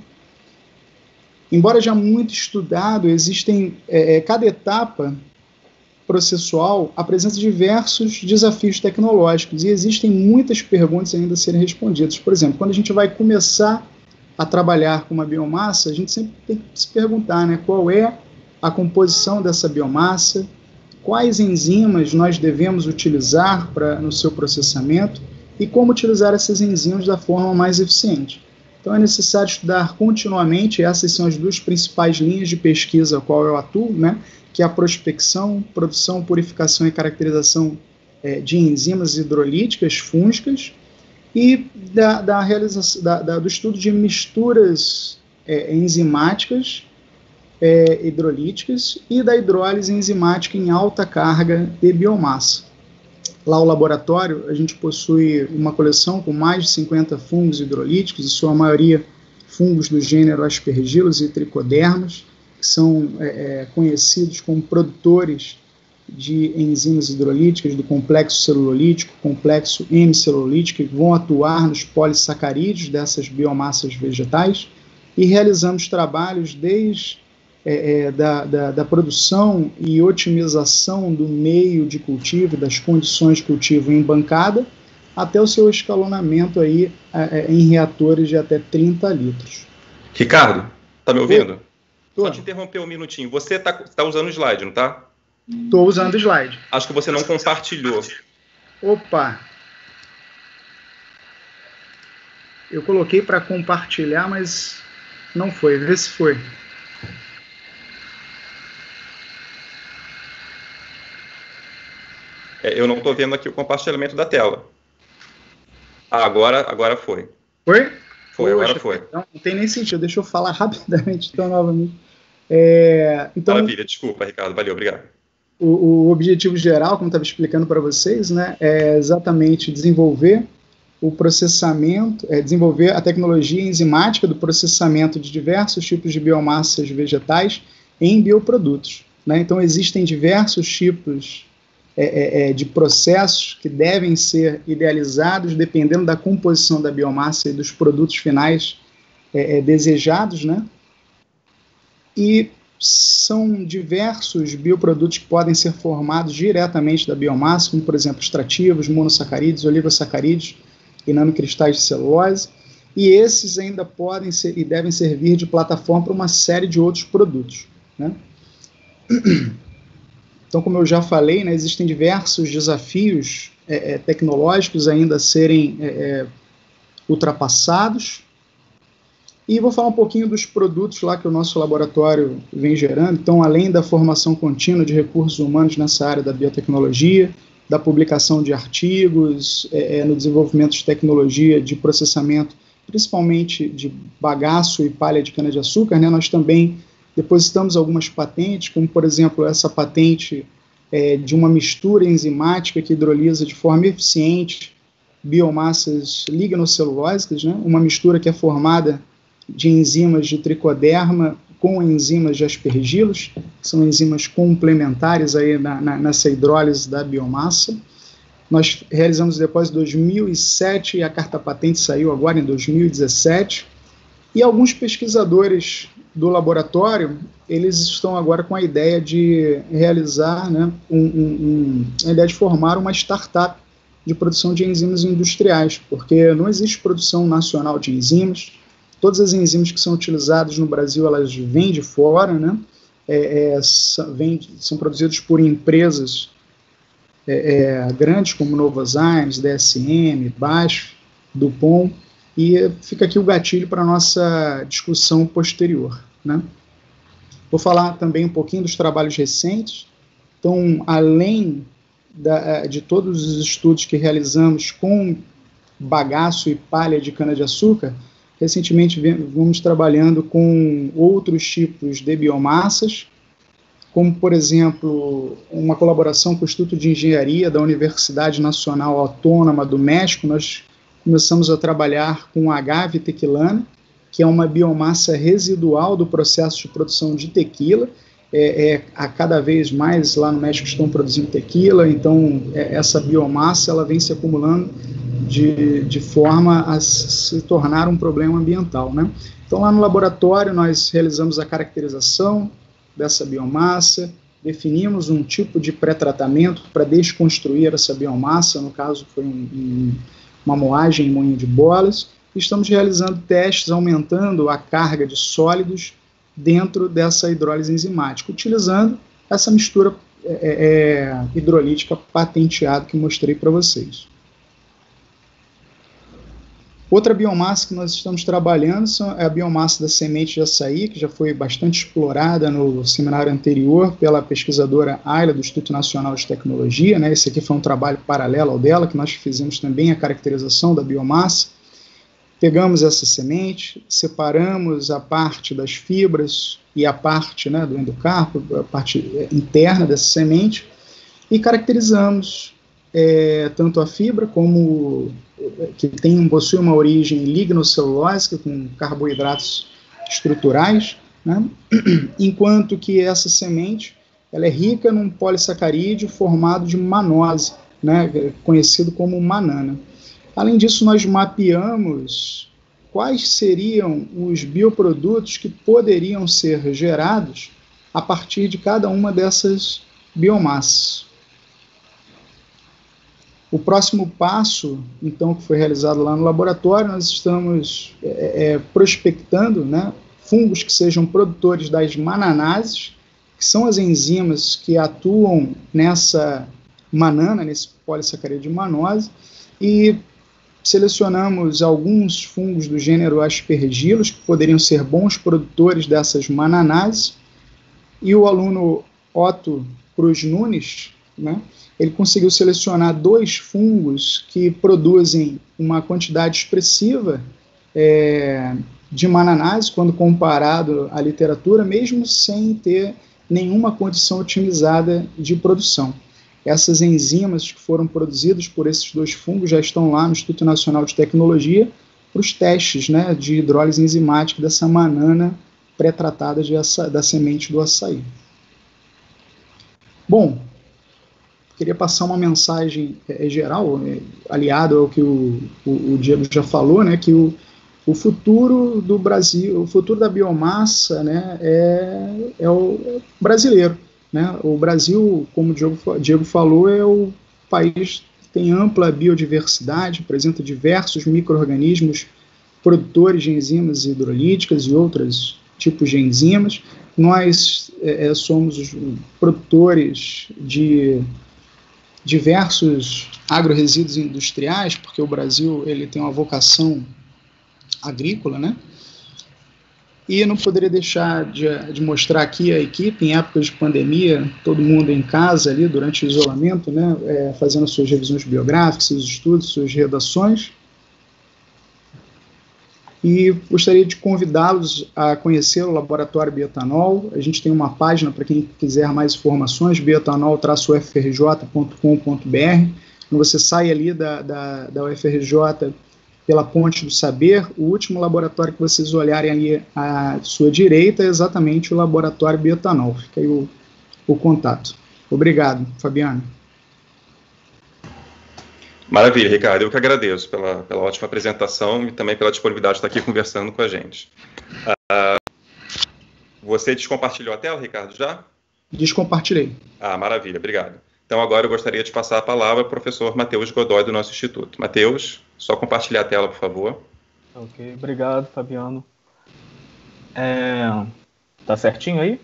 [SPEAKER 3] Embora já muito estudado, existem, é, cada etapa processual apresenta diversos desafios tecnológicos e existem muitas perguntas ainda a serem respondidas. Por exemplo, quando a gente vai começar a trabalhar com uma biomassa, a gente sempre tem que se perguntar, né, qual é a composição dessa biomassa, quais enzimas nós devemos utilizar pra, no seu processamento e como utilizar essas enzimas da forma mais eficiente. Então é necessário estudar continuamente, essas são as duas principais linhas de pesquisa a qual eu atuo, né, que é a prospecção, produção, purificação e caracterização é, de enzimas hidrolíticas fúngicas e da, da realização, da, da, do estudo de misturas é, enzimáticas é, hidrolíticas e da hidrólise enzimática em alta carga de biomassa. Lá no laboratório, a gente possui uma coleção com mais de cinquenta fungos hidrolíticos, em sua maioria fungos do gênero Aspergillus e Trichodermas, que são é, é, conhecidos como produtores de enzimas hidrolíticas do complexo celulolítico, complexo hemicelulolítico, que vão atuar nos polissacarídeos dessas biomassas vegetais, e realizamos trabalhos desde é, é, da, da, da produção e otimização do meio de cultivo, das condições de cultivo em bancada, até o seu escalonamento aí, é, em reatores de até trinta litros.
[SPEAKER 1] Ricardo, está me ouvindo?
[SPEAKER 3] Tô.
[SPEAKER 1] Só te interromper um minutinho. Você está tá usando o slide, não está?
[SPEAKER 3] Estou usando o slide.
[SPEAKER 1] Acho que você não compartilhou.
[SPEAKER 3] Opa! Eu coloquei para compartilhar, mas não foi. Vê se foi.
[SPEAKER 1] É, eu não estou vendo aqui o compartilhamento da tela. Ah, agora, agora foi.
[SPEAKER 3] Foi?
[SPEAKER 1] Foi,
[SPEAKER 3] Poxa,
[SPEAKER 1] agora foi.
[SPEAKER 3] Então, não tem nem sentido. Deixa eu falar rapidamente, então, novamente. É, então,
[SPEAKER 1] Maravilha, desculpa, Ricardo. Valeu, obrigado.
[SPEAKER 3] O, o objetivo geral, como eu estava explicando para vocês, né, é exatamente desenvolver o processamento, é desenvolver a tecnologia enzimática do processamento de diversos tipos de biomassas vegetais em bioprodutos. Né? Então, existem diversos tipos é, é, de processos que devem ser idealizados dependendo da composição da biomassa e dos produtos finais é, é, desejados, né? E são diversos bioprodutos que podem ser formados diretamente da biomassa, como, por exemplo, extrativos, monossacarídeos, oligosacarídeos e nanocristais de celulose, e esses ainda podem ser e devem servir de plataforma para uma série de outros produtos. Né? Então, como eu já falei, né, existem diversos desafios é, é, tecnológicos ainda a serem é, é, ultrapassados. E vou falar um pouquinho dos produtos lá que o nosso laboratório vem gerando. Então, além da formação contínua de recursos humanos nessa área da biotecnologia, da publicação de artigos, é, no desenvolvimento de tecnologia de processamento, principalmente de bagaço e palha de cana-de-açúcar, né, nós também depositamos algumas patentes, como, por exemplo, essa patente é, de uma mistura enzimática que hidrolisa de forma eficiente biomassas lignocelulósicas, né, uma mistura que é formada de enzimas de tricoderma com enzimas de aspergilos, que são enzimas complementares aí na, na, nessa hidrólise da biomassa. Nós realizamos o depósito em dois mil e sete e a carta patente saiu agora em dois mil e dezessete. E alguns pesquisadores do laboratório, eles estão agora com a ideia de realizar, né, um, um, um, a ideia de formar uma startup de produção de enzimas industriais, porque não existe produção nacional de enzimas. Todas as enzimas que são utilizadas no Brasil, elas vêm de fora, né? É, é, são, vêm, são produzidas por empresas é, é, grandes como Novozymes, D S M, B A S F, Dupont, e fica aqui o gatilho para a nossa discussão posterior, né? Vou falar também um pouquinho dos trabalhos recentes. Então, além da, de todos os estudos que realizamos com bagaço e palha de cana-de-açúcar, recentemente vamos trabalhando com outros tipos de biomassas, como, por exemplo, uma colaboração com o Instituto de Engenharia da Universidade Nacional Autônoma do México. Nós começamos a trabalhar com agave tequilana, que é uma biomassa residual do processo de produção de tequila. É, é, a cada vez mais lá no México estão produzindo tequila, então é, essa biomassa ela vem se acumulando De, de forma a se tornar um problema ambiental, né? Então, lá no laboratório, nós realizamos a caracterização dessa biomassa, definimos um tipo de pré-tratamento para desconstruir essa biomassa, no caso foi um, um, uma moagem em moinho de bolas, e estamos realizando testes aumentando a carga de sólidos dentro dessa hidrólise enzimática, utilizando essa mistura é, é, hidrolítica patenteada que mostrei para vocês. Outra biomassa que nós estamos trabalhando é a biomassa da semente de açaí, que já foi bastante explorada no seminário anterior pela pesquisadora Ayla, do Instituto Nacional de Tecnologia, né? Esse aqui foi um trabalho paralelo ao dela, que nós fizemos também a caracterização da biomassa. Pegamos essa semente, separamos a parte das fibras e a parte, né, do endocarpo, a parte interna dessa semente, e caracterizamos é, tanto a fibra como que tem, possui uma origem lignocelulósica, com carboidratos estruturais, né? Enquanto que essa semente ela é rica num polissacarídeo formado de manose, né, conhecido como manana. Além disso, nós mapeamos quais seriam os bioprodutos que poderiam ser gerados a partir de cada uma dessas biomassas. O próximo passo, então, que foi realizado lá no laboratório, nós estamos é, é, prospectando, né, fungos que sejam produtores das mananases, que são as enzimas que atuam nessa manana, nesse polissacarídeo de manose, e selecionamos alguns fungos do gênero Aspergillus, que poderiam ser bons produtores dessas mananases, e o aluno Otto Cruz Nunes, né, ele conseguiu selecionar dois fungos que produzem uma quantidade expressiva é, de mananase, quando comparado à literatura, mesmo sem ter nenhuma condição otimizada de produção. Essas enzimas que foram produzidas por esses dois fungos já estão lá no Instituto Nacional de Tecnologia para os testes, né, de hidrólise enzimática dessa manana pré-tratada de aça, da semente do açaí. Bom, queria passar uma mensagem é, geral, é, aliado ao que o, o, o Diego já falou, né, que o, o futuro do Brasil, o futuro da biomassa, né, é, é o brasileiro. Né? O Brasil, como o Diego, Diego falou, é o país que tem ampla biodiversidade, apresenta diversos micro-organismos produtores de enzimas hidrolíticas e outras tipos de enzimas. Nós é, somos os produtores de diversos agroresíduos industriais, porque o Brasil ele tem uma vocação agrícola, né? E eu não poderia deixar de, de mostrar aqui a equipe, em épocas de pandemia, todo mundo em casa ali, durante o isolamento, né, é, fazendo suas revisões biográficas, seus estudos, suas redações. E gostaria de convidá-los a conhecer o Laboratório Bioetanol. A gente tem uma página para quem quiser mais informações, bioetanol traço u f r j ponto com ponto b r. Quando você sai ali da, da, da U F R J pela Ponte do Saber, o último laboratório que vocês olharem ali à sua direita é exatamente o Laboratório Bioetanol. Fica aí o, o contato. Obrigado, Fabiano.
[SPEAKER 1] Maravilha, Ricardo. Eu que agradeço pela, pela ótima apresentação e também pela disponibilidade de estar aqui conversando com a gente. Uh, você descompartilhou a tela, Ricardo, já?
[SPEAKER 3] Descompartilhei.
[SPEAKER 1] Ah, maravilha, obrigado. Então, agora eu gostaria de passar a palavra ao professor Matheus Godoy, do nosso Instituto. Matheus, só compartilhar a tela, por favor.
[SPEAKER 4] Ok, obrigado, Fabiano. É... Tá certinho aí?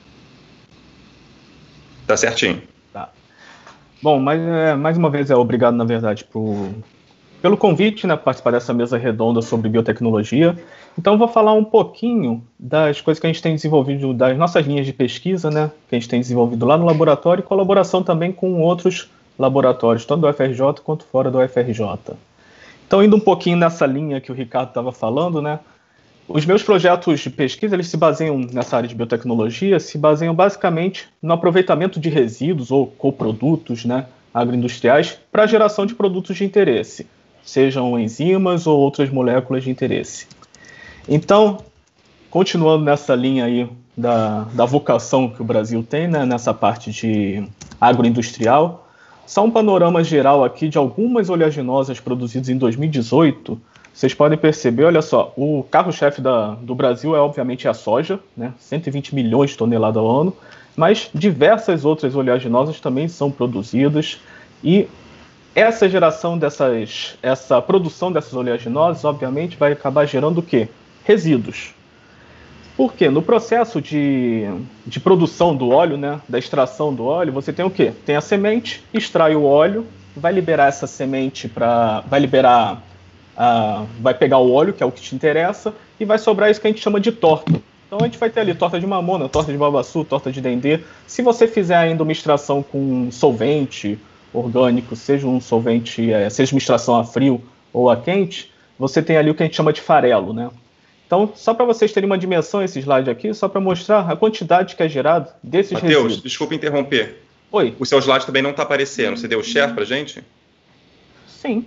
[SPEAKER 1] Tá certinho.
[SPEAKER 4] Tá. Bom, mas, é, mais uma vez, é obrigado, na verdade, por, pelo convite, né, participar dessa mesa redonda sobre biotecnologia. Então, eu vou falar um pouquinho das coisas que a gente tem desenvolvido, das nossas linhas de pesquisa, né, que a gente tem desenvolvido lá no laboratório, e colaboração também com outros laboratórios, tanto do U F R J quanto fora do U F R J. Então, indo um pouquinho nessa linha que o Ricardo estava falando, né, os meus projetos de pesquisa, eles se baseiam nessa área de biotecnologia, se baseiam basicamente no aproveitamento de resíduos ou coprodutos, né, agroindustriais para a geração de produtos de interesse, sejam enzimas ou outras moléculas de interesse. Então, continuando nessa linha aí da, da vocação que o Brasil tem, né, nessa parte de agroindustrial, só um panorama geral aqui de algumas oleaginosas produzidas em dois mil e dezoito. Vocês podem perceber, olha só, o carro-chefe da, do Brasil é obviamente a soja, né, cento e vinte milhões de toneladas ao ano, mas diversas outras oleaginosas também são produzidas, e essa geração dessas, essa produção dessas oleaginosas, obviamente, vai acabar gerando o quê? Resíduos. Por quê? No processo de, de produção do óleo, né, da extração do óleo, você tem o quê? Tem a semente, extrai o óleo, vai liberar essa semente para... vai liberar... Uh, vai pegar o óleo, que é o que te interessa, e vai sobrar isso que a gente chama de torta. Então a gente vai ter ali torta de mamona, torta de babaçu, torta de dendê. Se você fizer ainda uma extração com solvente orgânico, seja um solvente, é, seja uma extração a frio ou a quente, você tem ali o que a gente chama de farelo, né? Então, só para vocês terem uma dimensão, esse slide aqui, só para mostrar a quantidade que é gerado desses
[SPEAKER 1] Mateus, resíduos.
[SPEAKER 4] Mateus,
[SPEAKER 1] desculpa interromper.
[SPEAKER 4] Oi.
[SPEAKER 1] O seu slide também não está aparecendo. Você deu o share para a gente?
[SPEAKER 4] Sim.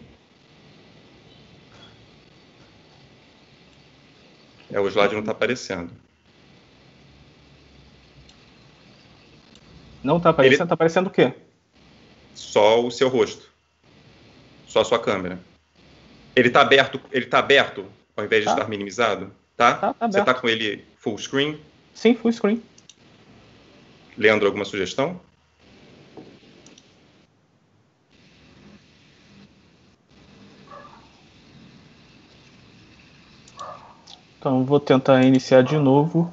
[SPEAKER 1] É, o slide não está aparecendo.
[SPEAKER 4] Não está aparecendo? Está Ele... aparecendo o quê?
[SPEAKER 1] Só o seu rosto. Só a sua câmera. Ele está aberto, ele tá aberto ao invés de tá. estar minimizado? Tá?
[SPEAKER 4] Tá, tá
[SPEAKER 1] Você está com ele full screen?
[SPEAKER 4] Sim, full screen.
[SPEAKER 1] Leandro, alguma sugestão?
[SPEAKER 4] Então, vou tentar iniciar de novo.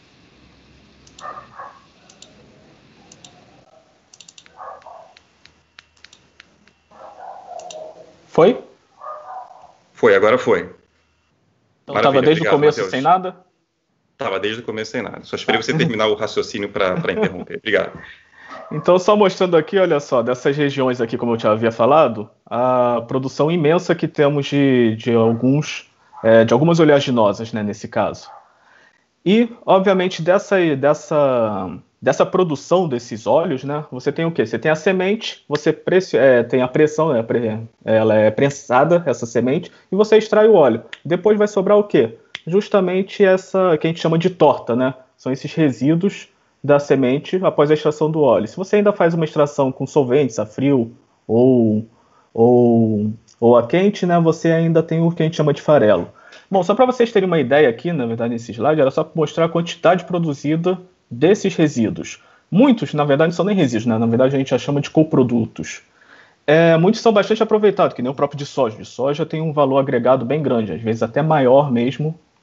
[SPEAKER 4] Foi?
[SPEAKER 1] Foi, agora foi.
[SPEAKER 4] Então, estava desde Obrigado, o começo Mateus. Sem nada?
[SPEAKER 1] Estava desde o começo sem nada. Só esperei você terminar o raciocínio para interromper. Obrigado.
[SPEAKER 4] Então, só mostrando aqui, olha só, dessas regiões aqui, como eu já havia falado, a produção imensa que temos de, de alguns... É, de algumas oleaginosas, né, nesse caso. E, obviamente, dessa, dessa, dessa produção desses óleos, né, você tem o quê? Você tem a semente, você preci, é, tem a pressão, né, ela é prensada, essa semente, e você extrai o óleo. Depois vai sobrar o quê? Justamente essa que a gente chama de torta, né? São esses resíduos da semente após a extração do óleo. Se você ainda faz uma extração com solventes a frio ou... ou ou a quente, né, você ainda tem o que a gente chama de farelo. Bom, só para vocês terem uma ideia aqui, na verdade, nesse slide, era só para mostrar a quantidade produzida desses resíduos. Muitos, na verdade, não são nem resíduos, né? Na verdade, a gente já chama de coprodutos. É, muitos são bastante aproveitados, que nem o próprio de soja. De soja tem um valor agregado bem grande, às vezes até maior mesmo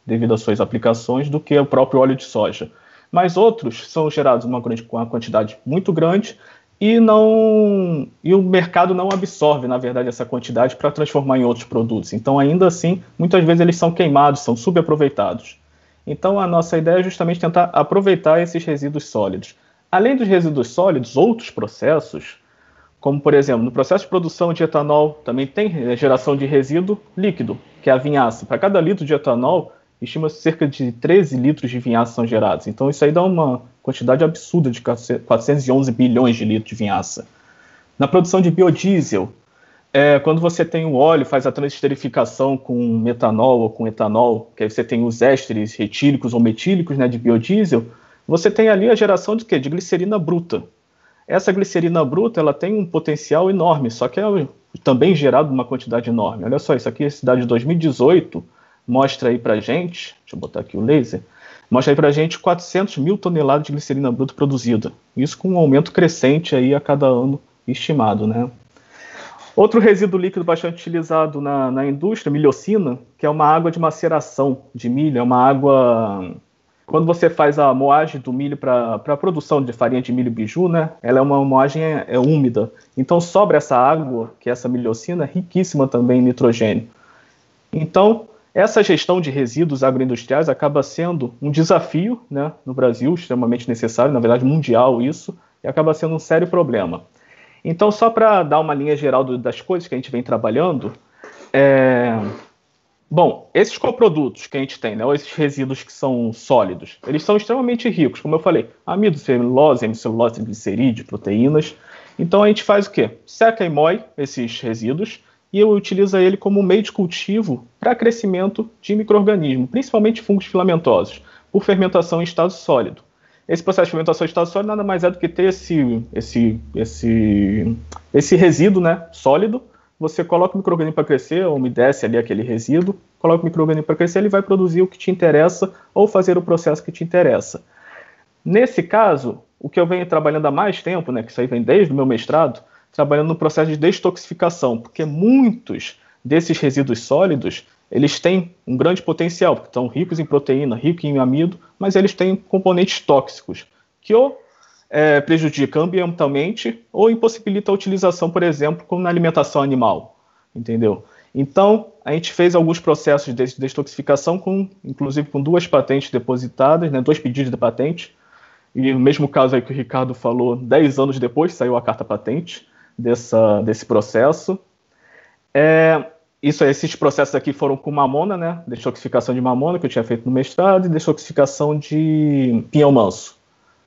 [SPEAKER 4] devido às suas aplicações, do que o próprio óleo de soja. Mas outros são gerados uma, uma quantidade muito grande e, não, e o mercado não absorve, na verdade, essa quantidade para transformar em outros produtos. Então, ainda assim, muitas vezes eles são queimados, são subaproveitados. Então, a nossa ideia é justamente tentar aproveitar esses resíduos sólidos. Além dos resíduos sólidos, outros processos, como, por exemplo, no processo de produção de etanol, também tem geração de resíduo líquido, que é a vinhaça. Para cada litro de etanol, estima-se cerca de treze litros de vinhaça são gerados. Então, isso aí dá uma quantidade absurda de quatrocentos e onze bilhões de litros de vinhaça. Na produção de biodiesel, é, quando você tem o óleo, faz a transesterificação com metanol ou com etanol, que aí você tem os ésteres retílicos ou metílicos, né, de biodiesel, você tem ali a geração de quê? De glicerina bruta. Essa glicerina bruta, ela tem um potencial enorme, só que é também gerado uma quantidade enorme. Olha só, isso aqui é cidade de dois mil e dezoito, mostra aí pra gente, deixa eu botar aqui o laser, mostra aí pra gente quatrocentos mil toneladas de glicerina bruta produzida. Isso com um aumento crescente aí a cada ano estimado, né? Outro resíduo líquido bastante utilizado na, na indústria, milhocina, que é uma água de maceração de milho, é uma água... Quando você faz a moagem do milho para a produção de farinha de milho biju, né, ela é uma moagem é, é úmida. Então sobra essa água, que é essa milhocina, riquíssima também em nitrogênio. Então, essa gestão de resíduos agroindustriais acaba sendo um desafio, né, no Brasil, extremamente necessário, na verdade mundial isso, e acaba sendo um sério problema. Então, só para dar uma linha geral do, das coisas que a gente vem trabalhando, é... bom, esses coprodutos que a gente tem, né, ou esses resíduos que são sólidos, eles são extremamente ricos, como eu falei, amido, celulose, hemicelulose, glicerídeo, proteínas. Então, a gente faz o quê? Seca e moe esses resíduos, e utiliza ele como meio de cultivo para crescimento de micro-organismos, principalmente fungos filamentosos, por fermentação em estado sólido. Esse processo de fermentação em estado sólido nada mais é do que ter esse, esse, esse, esse resíduo, né, sólido. Você coloca o micro-organismo para crescer, umedece ali aquele resíduo, coloca o micro-organismo para crescer, ele vai produzir o que te interessa ou fazer o processo que te interessa. Nesse caso, o que eu venho trabalhando há mais tempo, né, que isso aí vem desde o meu mestrado, trabalhando no processo de detoxificação, porque muitos desses resíduos sólidos, eles têm um grande potencial, porque estão ricos em proteína, ricos em amido, mas eles têm componentes tóxicos, que ou é, prejudicam ambientalmente ou impossibilitam a utilização, por exemplo, como na alimentação animal, entendeu? Então, a gente fez alguns processos de detoxificação, com, inclusive com duas patentes depositadas, né, dois pedidos de patente, e no mesmo caso aí que o Ricardo falou, dez anos depois saiu a carta patente, Dessa, desse processo. É, isso, esses processos aqui foram com mamona, né? Detoxificação de mamona, que eu tinha feito no mestrado, e detoxificação de pinhão manso.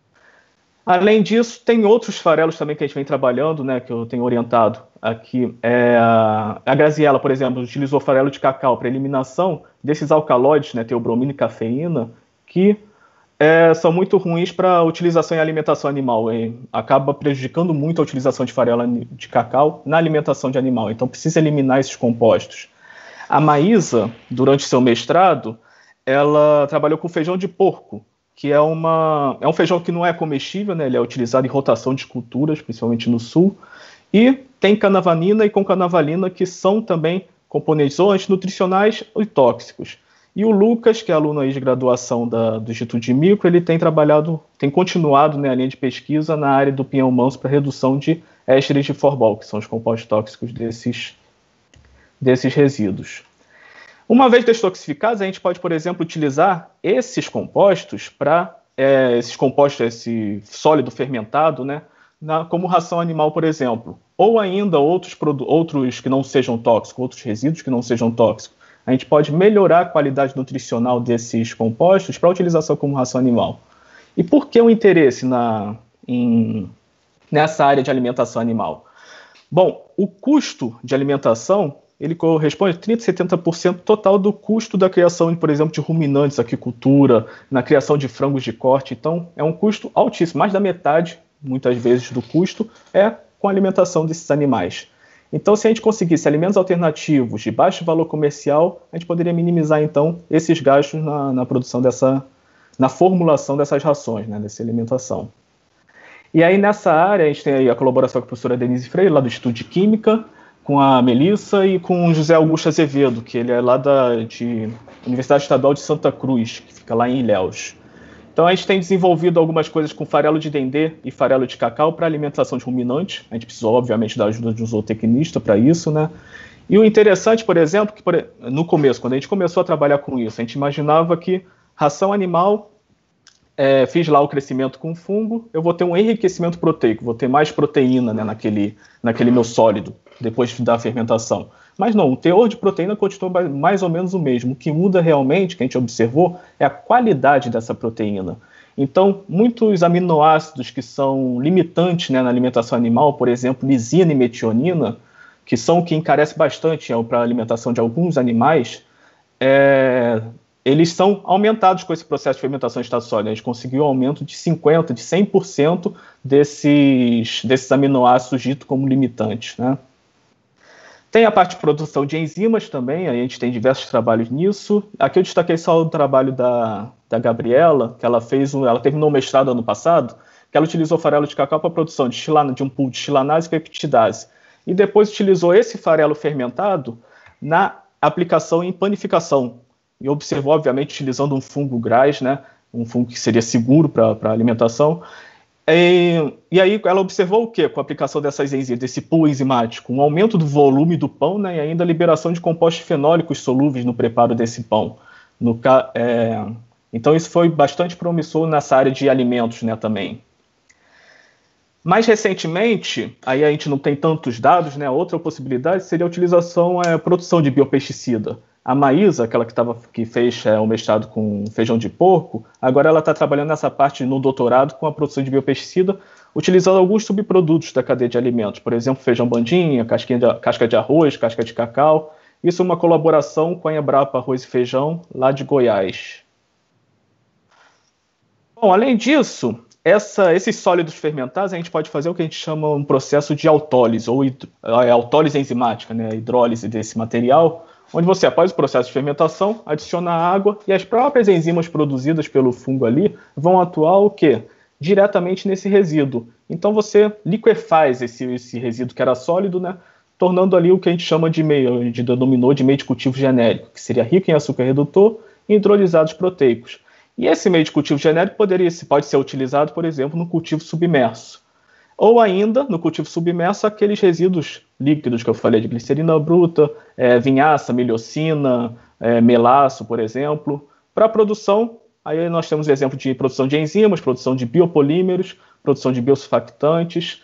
[SPEAKER 4] Além disso, tem outros farelos também que a gente vem trabalhando, né? Que eu tenho orientado aqui. É, a Graziella, por exemplo, utilizou farelo de cacau para eliminação desses alcaloides, né? Teobromina e cafeína, que É, são muito ruins para utilização em alimentação animal. E acaba prejudicando muito a utilização de farelo de cacau na alimentação de animal. Então, precisa eliminar esses compostos. A Maísa, durante seu mestrado, ela trabalhou com feijão de porco, que é, uma, é um feijão que não é comestível, né? Ele é utilizado em rotação de culturas, principalmente no sul. E tem canavanina e concanavalina, que são também componentes ou antinutricionais ou tóxicos. E o Lucas, que é aluno aí de graduação da, do Instituto de Micro, ele tem trabalhado, tem continuado, né, a linha de pesquisa na área do pinhão manso para redução de ésteres de forbol, que são os compostos tóxicos desses, desses resíduos. Uma vez detoxificados, a gente pode, por exemplo, utilizar esses compostos para é, esses compostos, esse sólido fermentado, né, na, como ração animal, por exemplo, ou ainda outros, outros que não sejam tóxicos, outros resíduos que não sejam tóxicos. A gente pode melhorar a qualidade nutricional desses compostos para utilização como ração animal. E por que o interesse na, em, nessa área de alimentação animal? Bom, o custo de alimentação, ele corresponde a trinta por cento a setenta por cento total do custo da criação, por exemplo, de ruminantes, aquicultura, na criação de frangos de corte. Então, é um custo altíssimo. Mais da metade, muitas vezes, do custo é com a alimentação desses animais. Então, se a gente conseguisse alimentos alternativos de baixo valor comercial, a gente poderia minimizar, então, esses gastos na, na produção dessa, na formulação dessas rações, né, dessa alimentação. E aí, nessa área, a gente tem aí a colaboração com a professora Denise Freire, lá do Instituto de Química, com a Melissa e com o José Augusto Azevedo, que ele é lá da de Universidade Estadual de Santa Cruz, que fica lá em Ilhéus. Então a gente tem desenvolvido algumas coisas com farelo de dendê e farelo de cacau para alimentação de ruminantes. A gente precisou, obviamente, da ajuda de um zootecnista para isso, né? E o interessante, por exemplo, que por, no começo, quando a gente começou a trabalhar com isso, a gente imaginava que ração animal, é, fiz lá o crescimento com fungo, eu vou ter um enriquecimento proteico, vou ter mais proteína, né, naquele, naquele meu sólido, depois da fermentação. Mas não, o teor de proteína continua mais ou menos o mesmo. O que muda realmente, que a gente observou, é a qualidade dessa proteína. Então, muitos aminoácidos que são limitantes, né, na alimentação animal, por exemplo, lisina e metionina, que são o que encarece bastante para a alimentação de alguns animais, é, eles são aumentados com esse processo de fermentação estaçória. A gente conseguiu um aumento de cinquenta por cento, de cem por cento desses, desses aminoácidos ditos como limitantes, né? Tem a parte de produção de enzimas também, a gente tem diversos trabalhos nisso. Aqui eu destaquei só o trabalho da, da Gabriela, que ela fez, um, ela terminou o mestrado ano passado, que ela utilizou farelo de cacau para a produção de, xilana, de um pool de xilanase e peptidase. E depois utilizou esse farelo fermentado na aplicação em panificação. E observou, obviamente, utilizando um fungo graz, né, um fungo que seria seguro para a alimentação. E, e aí ela observou o quê? Com a aplicação dessas enzimas, desse pool enzimático, um aumento do volume do pão, né, e ainda a liberação de compostos fenólicos solúveis no preparo desse pão. No, é, então isso foi bastante promissor nessa área de alimentos, né, também. Mais recentemente, aí a gente não tem tantos dados, né, outra possibilidade seria a utilização, é, a produção de biopesticida. A Maísa, aquela que, tava, que fez é, o mestrado com feijão de porco, agora ela está trabalhando nessa parte no doutorado com a produção de biopesticida, utilizando alguns subprodutos da cadeia de alimentos, por exemplo, feijão bandinha, de, casca de arroz, casca de cacau. Isso é uma colaboração com a Embrapa Arroz e Feijão, lá de Goiás. Bom, além disso, essa, esses sólidos fermentados, a gente pode fazer o que a gente chama um processo de autólise, ou hidro, é, autólise enzimática, né, a hidrólise desse material, onde você, após o processo de fermentação, adiciona água e as próprias enzimas produzidas pelo fungo ali vão atuar o quê? Diretamente nesse resíduo. Então você liquefaz esse, esse resíduo que era sólido, né, tornando ali o que a gente chama de meio, a gente denominou de meio de cultivo genérico, que seria rico em açúcar redutor e hidrolisados proteicos. E esse meio de cultivo genérico poderia, pode ser utilizado, por exemplo, no cultivo submerso. Ou ainda, no cultivo submerso, aqueles resíduos líquidos que eu falei, de glicerina bruta, é, vinhaça, milhocina, é, melaço, por exemplo. Para a produção, aí nós temos exemplo de produção de enzimas, produção de biopolímeros, produção de biosurfactantes.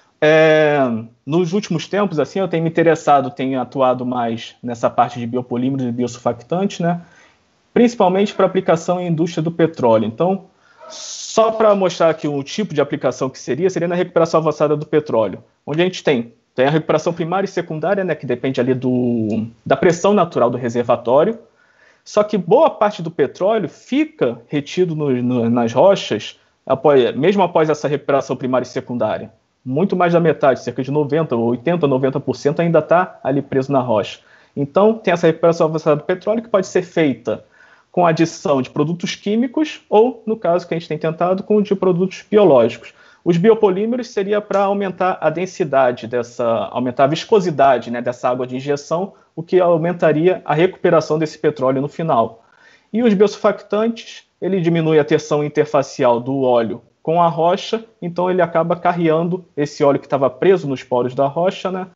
[SPEAKER 4] É, nos últimos tempos, assim, eu tenho me interessado, tenho atuado mais nessa parte de biopolímeros e biosurfactantes, né? Principalmente para aplicação em indústria do petróleo. Então, só para mostrar aqui o tipo de aplicação que seria, seria na recuperação avançada do petróleo, onde a gente tem, tem a recuperação primária e secundária, né, que depende ali do, da pressão natural do reservatório, só que boa parte do petróleo fica retido no, no, nas rochas, após, mesmo após essa recuperação primária e secundária. Muito mais da metade, cerca de noventa, oitenta, noventa por cento ainda está ali preso na rocha. Então, tem essa recuperação avançada do petróleo que pode ser feita com adição de produtos químicos ou, no caso que a gente tem tentado, com de produtos biológicos. Os biopolímeros seria para aumentar a densidade, dessa, aumentar a viscosidade, né, dessa água de injeção, o que aumentaria a recuperação desse petróleo no final. E os biosurfactantes, ele diminui a tensão interfacial do óleo com a rocha, então ele acaba carreando esse óleo que estava preso nos poros da rocha, né,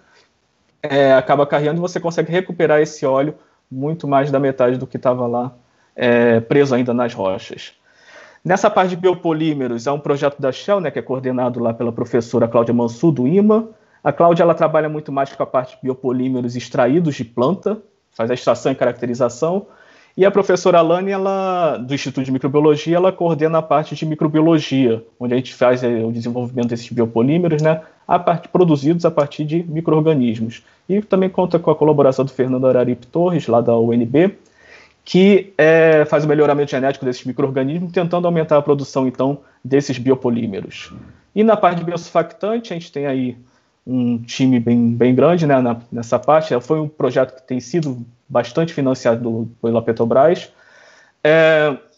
[SPEAKER 4] é, acaba carreando e você consegue recuperar esse óleo muito mais da metade do que estava lá É, preso ainda nas rochas. Nessa parte de biopolímeros, é um projeto da Shell, né, que é coordenado lá pela professora Cláudia Mansur, do I M A. A Cláudia ela trabalha muito mais com a parte de biopolímeros extraídos de planta, faz a extração e caracterização, e a professora Alane, ela, do Instituto de Microbiologia, ela coordena a parte de microbiologia, onde a gente faz é, o desenvolvimento desses biopolímeros, né, a parte, produzidos a partir de micro-organismos. E também conta com a colaboração do Fernando Araripe Torres, lá da U N B, que é, faz o melhoramento genético desses micro-organismos, tentando aumentar a produção, então, desses biopolímeros. E na parte de biosurfactante, a gente tem aí um time bem, bem grande, né, na, nessa parte. Foi um projeto que tem sido bastante financiado pela Petrobras, é,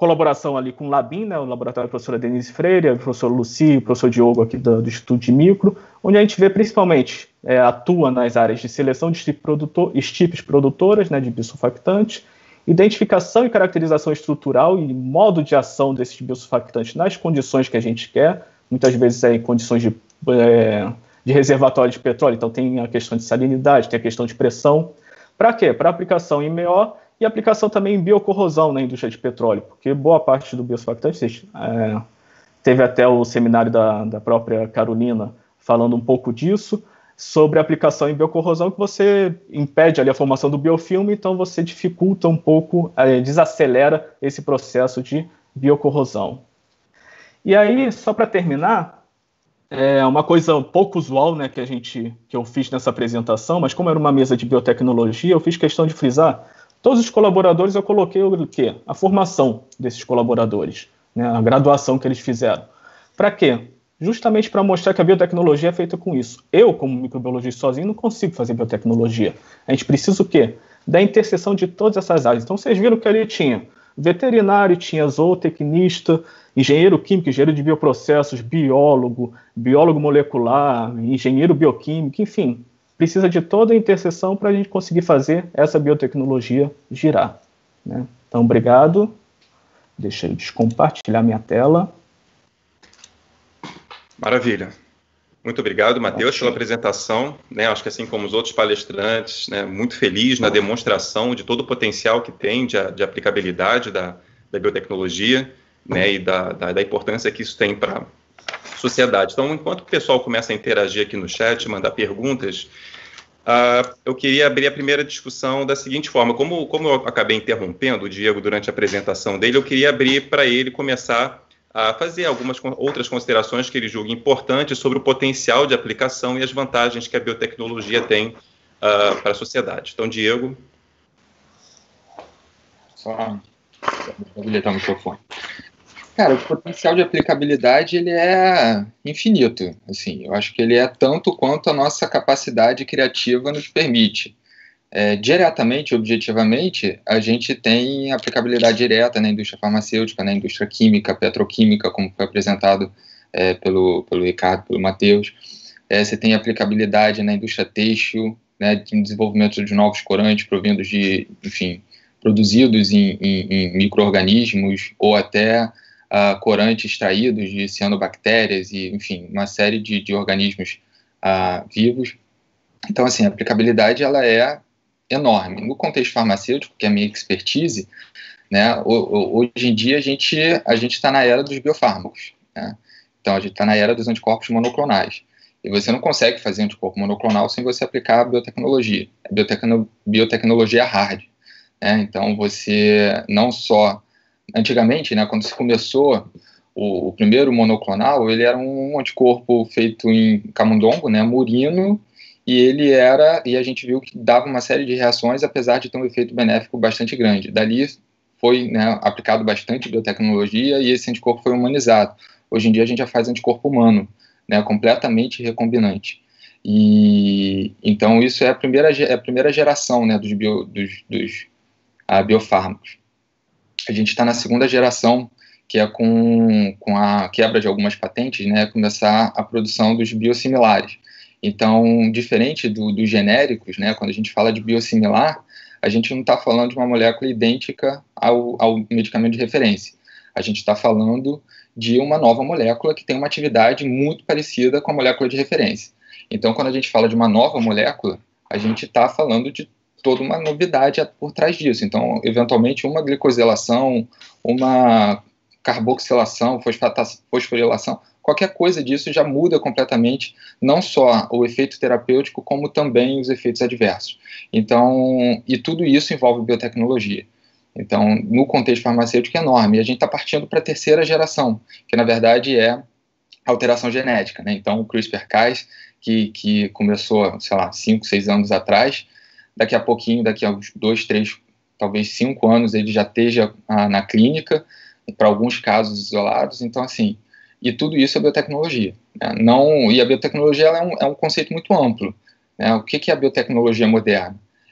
[SPEAKER 4] colaboração ali com o Labin, né, o laboratório da professora Denise Freire, o professor Luci, o professor Diogo aqui do, do Instituto de Micro, onde a gente vê principalmente, é, atua nas áreas de seleção de estipes produtor, estipes produtoras, né, de biosurfactantes, identificação e caracterização estrutural e modo de ação desses biosurfactantes nas condições que a gente quer, muitas vezes é em condições de, é, de reservatório de petróleo, então tem a questão de salinidade, tem a questão de pressão. Para quê? Para aplicação em M O e aplicação também em biocorrosão na indústria de petróleo, porque boa parte do biosurfactante, é, teve até o seminário da, da própria Carolina falando um pouco disso, sobre a aplicação em biocorrosão, que você impede ali a formação do biofilme, então você dificulta um pouco, é, desacelera esse processo de biocorrosão. E aí, só para terminar, é uma coisa pouco usual, né, que, a gente, que eu fiz nessa apresentação, mas como era uma mesa de biotecnologia, eu fiz questão de frisar. Todos os colaboradores, eu coloquei o quê? A formação desses colaboradores, né? A graduação que eles fizeram. Para quê? Justamente para mostrar que a biotecnologia é feita com isso. Eu, como microbiologista sozinho, não consigo fazer biotecnologia. A gente precisa o quê? Da interseção de todas essas áreas. Então, vocês viram que ali tinha veterinário, tinha zootecnista, engenheiro químico, engenheiro de bioprocessos, biólogo, biólogo molecular, engenheiro bioquímico, enfim. Precisa de toda a interseção para a gente conseguir fazer essa biotecnologia girar, né? Então, obrigado. Deixa eu descompartilhar minha tela.
[SPEAKER 1] Maravilha. Muito obrigado, Matheus, pela apresentação, né? Acho que assim como os outros palestrantes, né, muito feliz na demonstração de todo o potencial que tem de, de aplicabilidade da, da biotecnologia, né, e da, da, da importância que isso tem para a sociedade. Então, enquanto o pessoal começa a interagir aqui no chat, mandar perguntas, uh, eu queria abrir a primeira discussão da seguinte forma. Como, como eu acabei interrompendo o Diego durante a apresentação dele, eu queria abrir para ele começar a fazer algumas outras considerações que ele julga importantes sobre o potencial de aplicação e as vantagens que a biotecnologia tem uh, para a sociedade. Então, Diego.
[SPEAKER 2] Só habilitar o microfone. Cara, o potencial de aplicabilidade, ele é infinito, assim, eu acho que ele é tanto quanto a nossa capacidade criativa nos permite. É, diretamente, objetivamente, a gente tem aplicabilidade direta na indústria farmacêutica, na indústria química, petroquímica, como foi apresentado é, pelo, pelo Ricardo, pelo Matheus. É, você tem aplicabilidade na indústria têxtil, né, de desenvolvimento de novos corantes provindos de, enfim, produzidos em, em, em micro-organismos ou até uh, corantes extraídos de cianobactérias e, enfim, uma série de, de organismos uh, vivos. Então, assim, a aplicabilidade, ela é enorme. No contexto farmacêutico, que é a minha expertise, né, hoje em dia a gente a gente está na era dos biofármacos, né? Então a gente está na era dos anticorpos monoclonais. E você não consegue fazer anticorpo monoclonal sem você aplicar a biotecnologia. A biotecno, biotecnologia hard, né? Então você não só... Antigamente, né, quando se começou o, o primeiro monoclonal, ele era um anticorpo feito em camundongo, né, murino, e ele era, e a gente viu que dava uma série de reações, apesar de ter um efeito benéfico bastante grande. Dali foi, né, aplicado bastante biotecnologia e esse anticorpo foi humanizado. Hoje em dia a gente já faz anticorpo humano, né, completamente recombinante. E então isso é a primeira, é a primeira geração, né, dos, bio, dos, dos a, biofármacos. A gente está na segunda geração, que é com, com a quebra de algumas patentes, né, começar a produção dos biosimilares. Então, diferente do, dos genéricos, né, quando a gente fala de biosimilar, a gente não está falando de uma molécula idêntica ao, ao medicamento de referência. A gente está falando de uma nova molécula que tem uma atividade muito parecida com a molécula de referência. Então, quando a gente fala de uma nova molécula, a gente está falando de toda uma novidade por trás disso. Então, eventualmente, uma glicosilação, uma carboxilação, fosforilação, qualquer coisa disso já muda completamente, não só o efeito terapêutico, como também os efeitos adversos. Então, e tudo isso envolve biotecnologia. Então, no contexto farmacêutico é enorme. E a gente está partindo para a terceira geração, que na verdade é alteração genética, né? Então, o CRISPR-Cas, que, que começou, sei lá, cinco, seis anos atrás, daqui a pouquinho, daqui a uns dois, três, talvez cinco anos, ele já esteja ah, na clínica, para alguns casos isolados. Então, assim, e tudo isso é biotecnologia, né? Não, e a biotecnologia ela é, um, é um conceito muito amplo, né? O que, que é a biotecnologia moderna?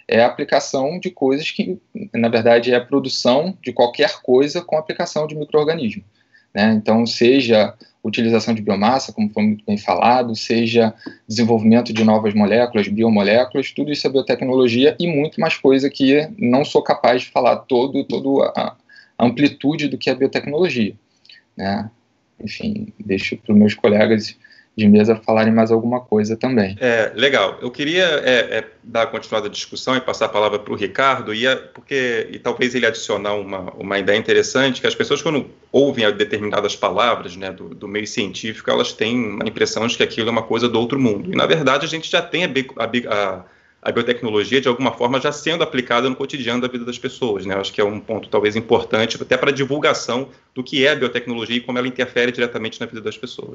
[SPEAKER 2] é a aplicação de coisas que, na verdade, é a produção de qualquer coisa com aplicação de micro-organismo, né? Então, seja utilização de biomassa, como foi muito bem falado, seja desenvolvimento de novas moléculas, biomoléculas, tudo isso é biotecnologia e muito mais coisa que não sou capaz de falar todo, todo a, a amplitude do que é biotecnologia, né? Enfim, deixo para os meus colegas de mesa falarem mais alguma coisa também.
[SPEAKER 1] É, legal. Eu queria é, é, dar continuada à discussão e passar a palavra para o Ricardo, e, porque, e talvez ele adicionar uma, uma ideia interessante, que as pessoas, quando ouvem determinadas palavras, né, do, do meio científico, elas têm a impressão de que aquilo é uma coisa do outro mundo. E, na verdade, a gente já tem a, a, a biotecnologia, de alguma forma, já sendo aplicada no cotidiano da vida das pessoas, né? Eu acho que é um ponto, talvez, importante, até para a divulgação do que é a biotecnologia e como ela interfere diretamente na vida das pessoas.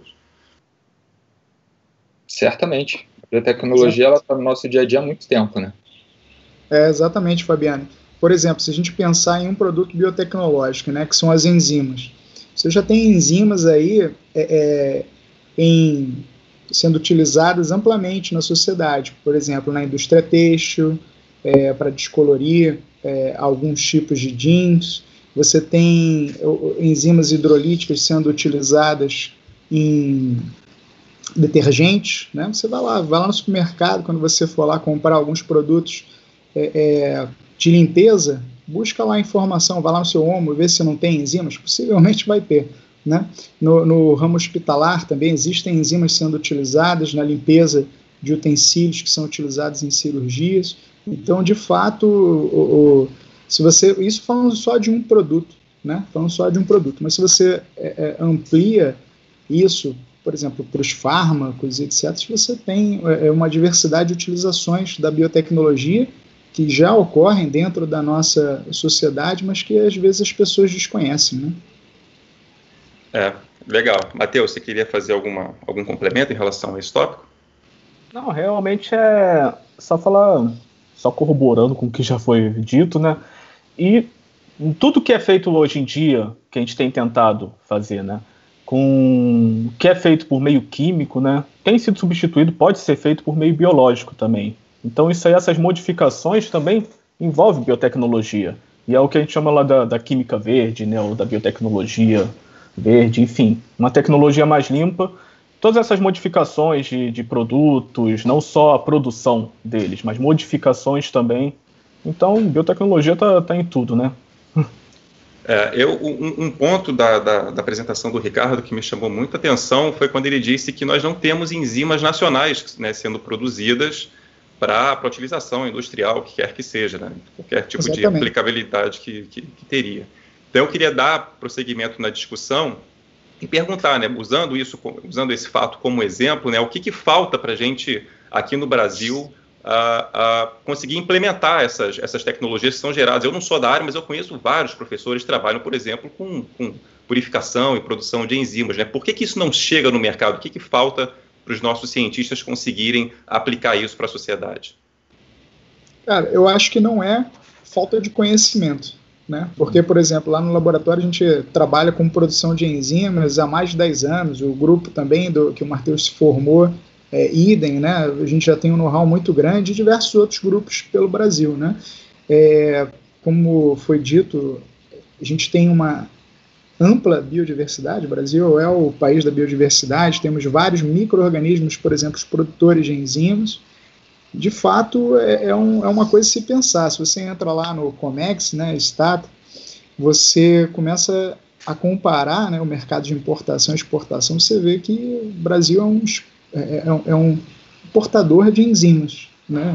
[SPEAKER 2] Certamente. A biotecnologia está no nosso dia a dia há muito tempo, né?
[SPEAKER 3] É, exatamente, Fabiano. Por exemplo, se a gente pensar em um produto biotecnológico, né, que são as enzimas. Você já tem enzimas aí é, é, em, sendo utilizadas amplamente na sociedade. Por exemplo, na indústria têxtil, é, para descolorir é, alguns tipos de jeans. Você tem enzimas hidrolíticas sendo utilizadas em detergentes, né? Você vai lá, vai lá no supermercado, quando você for lá comprar alguns produtos é, é, de limpeza, busca lá a informação, vai lá no seu Omo, vê se não tem enzimas, possivelmente vai ter, né? No, no ramo hospitalar também existem enzimas sendo utilizadas na limpeza de utensílios que são utilizados em cirurgias. Então, de fato, o, o, se você, isso falando só de um produto, né? Falando só de um produto, mas se você é, é, amplia isso, por exemplo, para os fármacos, etcétera, você tem é, uma diversidade de utilizações da biotecnologia que já ocorrem dentro da nossa sociedade, mas que às vezes as pessoas desconhecem, né?
[SPEAKER 1] É, legal. Matheus, você queria fazer alguma, algum complemento em relação a esse tópico?
[SPEAKER 4] Não, realmente é só falar, só corroborando com o que já foi dito, né? E tudo que é feito hoje em dia, que a gente tem tentado fazer, né? Com que é feito por meio químico, né, tem sido substituído, pode ser feito por meio biológico também. Então isso aí, essas modificações também envolvem biotecnologia. E é o que a gente chama lá da, da química verde, né, ou da biotecnologia verde, enfim, uma tecnologia mais limpa. Todas essas modificações de, de produtos, não só a produção deles, mas modificações também. Então, biotecnologia está tá em tudo, né?
[SPEAKER 1] É, eu, um, um ponto da, da, da apresentação do Ricardo que me chamou muita atenção foi quando ele disse que nós não temos enzimas nacionais, né, sendo produzidas para a utilização industrial, que quer que seja, né, qualquer tipo Exatamente. de aplicabilidade que, que, que teria. Então eu queria dar prosseguimento na discussão e perguntar, né, usando, isso, usando esse fato como exemplo, né, o que, que falta para a gente aqui no Brasil A, a conseguir implementar essas, essas tecnologias que são geradas. Eu não sou da área, mas eu conheço vários professores que trabalham, por exemplo, com, com purificação e produção de enzimas, né? Por que, que isso não chega no mercado? O que, que falta para os nossos cientistas conseguirem aplicar isso para a sociedade?
[SPEAKER 3] Cara, eu acho que não é falta de conhecimento, né? Porque, por exemplo, lá no laboratório a gente trabalha com produção de enzimas há mais de dez anos, o grupo também do que o Matheus se formou, É, idem, né? A gente já tem um know-how muito grande e diversos outros grupos pelo Brasil, né? É, como foi dito, a gente tem uma ampla biodiversidade, o Brasil é o país da biodiversidade, temos vários micro-organismos, por exemplo, os produtores de enzimas. De fato, é, é, um, é uma coisa a se pensar. Se você entra lá no Comex, né, Stata, você começa a comparar, né, o mercado de importação e exportação, você vê que o Brasil é um É, é, é um portador de enzimas, né?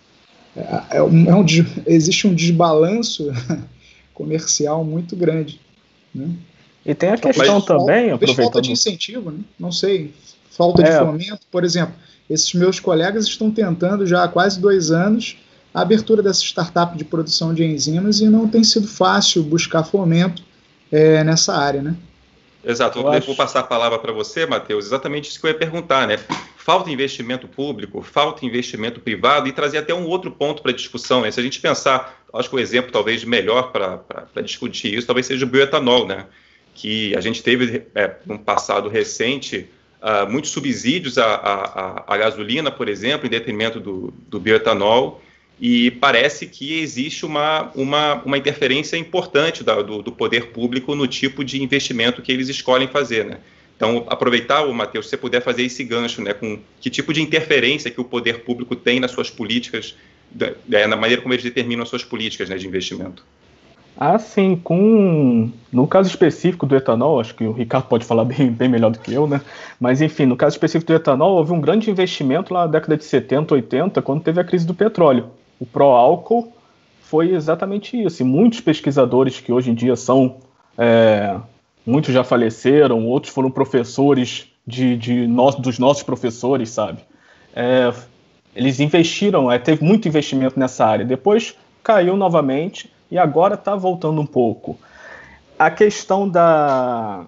[SPEAKER 3] É, é um, é um, existe um desbalanço comercial muito grande, né?
[SPEAKER 4] E tem a questão
[SPEAKER 3] Mas,
[SPEAKER 4] também,
[SPEAKER 3] falta,
[SPEAKER 4] aproveitando...
[SPEAKER 3] falta de incentivo, né? Não sei, falta é. de fomento, por exemplo, esses meus colegas estão tentando já há quase dois anos a abertura dessa startup de produção de enzimas e não tem sido fácil buscar fomento é, nessa área, né?
[SPEAKER 1] Exato, eu vou, acho... vou passar a palavra para você, Matheus, exatamente isso que eu ia perguntar, né? Falta investimento público, falta investimento privado e trazer até um outro ponto para a discussão, né? Se a gente pensar, acho que o exemplo talvez melhor para discutir isso talvez seja o bioetanol, né? Que a gente teve, é, num passado recente, uh, muitos subsídios à, à, à gasolina, por exemplo, em detrimento do, do bioetanol, e parece que existe uma, uma, uma interferência importante da, do, do poder público no tipo de investimento que eles escolhem fazer, né? Então, aproveitar, o Matheus, se você puder fazer esse gancho, né, com que tipo de interferência que o poder público tem nas suas políticas, é, na maneira como eles determinam as suas políticas, né, de investimento.
[SPEAKER 4] Ah, sim, com... no caso específico do etanol, acho que o Ricardo pode falar bem, bem melhor do que eu, né? Mas, enfim, no caso específico do etanol, houve um grande investimento lá na década de setenta, oitenta, quando teve a crise do petróleo. O pró-álcool foi exatamente isso. E muitos pesquisadores que hoje em dia são... É, muitos já faleceram, outros foram professores de, de nós, dos nossos professores, sabe? É, eles investiram, é, teve muito investimento nessa área. Depois caiu novamente... e agora está voltando um pouco. A questão da...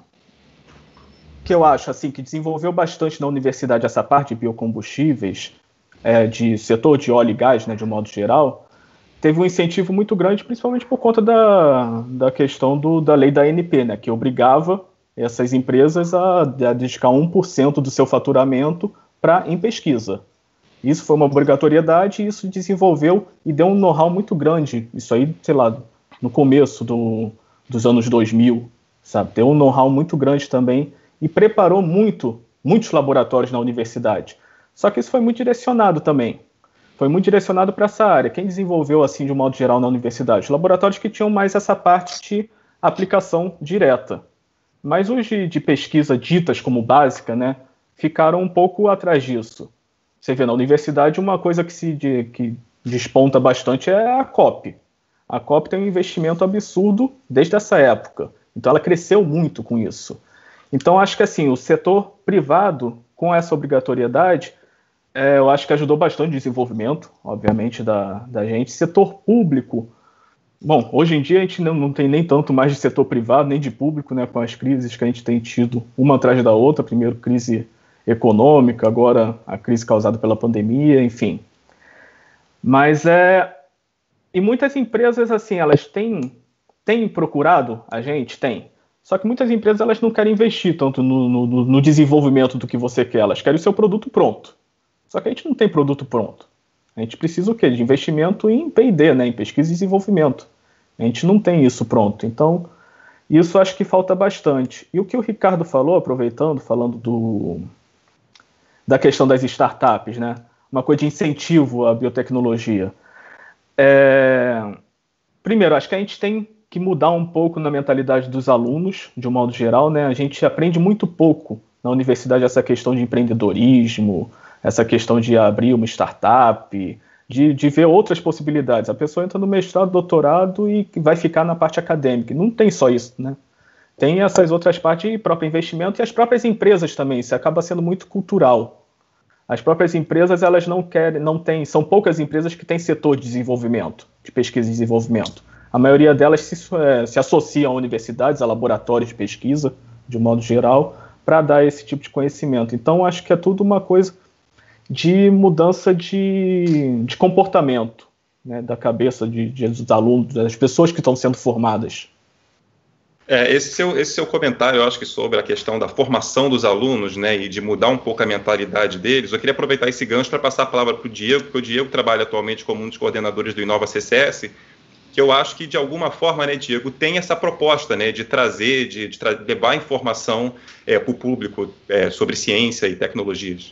[SPEAKER 4] que eu acho assim, que desenvolveu bastante na universidade essa parte de biocombustíveis, é, de setor de óleo e gás, né, de um modo geral, teve um incentivo muito grande, principalmente por conta da, da questão do, da lei da A N P, né, que obrigava essas empresas a, a dedicar um por cento do seu faturamento pra, em pesquisa. Isso foi uma obrigatoriedade e isso desenvolveu e deu um know-how muito grande. Isso aí, sei lá, no começo do, dos anos dois mil, sabe? Deu um know-how muito grande também e preparou muito, muitos laboratórios na universidade. Só que isso foi muito direcionado também. Foi muito direcionado para essa área. Quem desenvolveu, assim, de um modo geral na universidade? Laboratórios que tinham mais essa parte de aplicação direta. Mas os de, de pesquisa ditas como básica, né, ficaram um pouco atrás disso. Você vê, na universidade, uma coisa que se de, que desponta bastante é a C O P. A C O P tem um investimento absurdo desde essa época. Então, ela cresceu muito com isso. Então, acho que assim, o setor privado, com essa obrigatoriedade, é, eu acho que ajudou bastante o desenvolvimento, obviamente, da, da gente. Setor público, bom, hoje em dia a gente não, não tem nem tanto mais de setor privado, nem de público, né, com as crises que a gente tem tido uma atrás da outra. Primeiro, crise econômica, agora a crise causada pela pandemia, enfim. Mas é... E muitas empresas, assim, elas têm, têm procurado a gente? Tem. Só que muitas empresas, elas não querem investir tanto no, no, no desenvolvimento do que você quer, elas querem o seu produto pronto. Só que a gente não tem produto pronto. A gente precisa o quê? De investimento em P e D, né? Em pesquisa e desenvolvimento. A gente não tem isso pronto. Então, isso acho que falta bastante. E o que o Ricardo falou, aproveitando, falando do... da questão das startups, né? Uma coisa de incentivo à biotecnologia. É... Primeiro, acho que a gente tem que mudar um pouco na mentalidade dos alunos, de um modo geral, né? A gente aprende muito pouco na universidade essa questão de empreendedorismo, essa questão de abrir uma startup, de, de ver outras possibilidades. A pessoa entra no mestrado, doutorado e vai ficar na parte acadêmica. Não tem só isso, né? Tem essas outras partes de próprio investimento e as próprias empresas também. Isso acaba sendo muito cultural. As próprias empresas, elas não querem, não têm, são poucas empresas que têm setor de desenvolvimento, de pesquisa e desenvolvimento. A maioria delas se, é, se associam a universidades, a laboratórios de pesquisa, de um modo geral, para dar esse tipo de conhecimento. Então, acho que é tudo uma coisa de mudança de, de comportamento, né, da cabeça de, de, dos alunos, das pessoas que estão sendo formadas.
[SPEAKER 1] É, esse, seu, esse seu comentário, eu acho que sobre a questão da formação dos alunos, né, e de mudar um pouco a mentalidade deles, eu queria aproveitar esse gancho para passar a palavra para o Diego, porque o Diego trabalha atualmente como um dos coordenadores do Inova C C S, que eu acho que, de alguma forma, né, Diego, tem essa proposta, né, de trazer, de, de tra- levar informação é, para o público é, sobre ciência e tecnologias.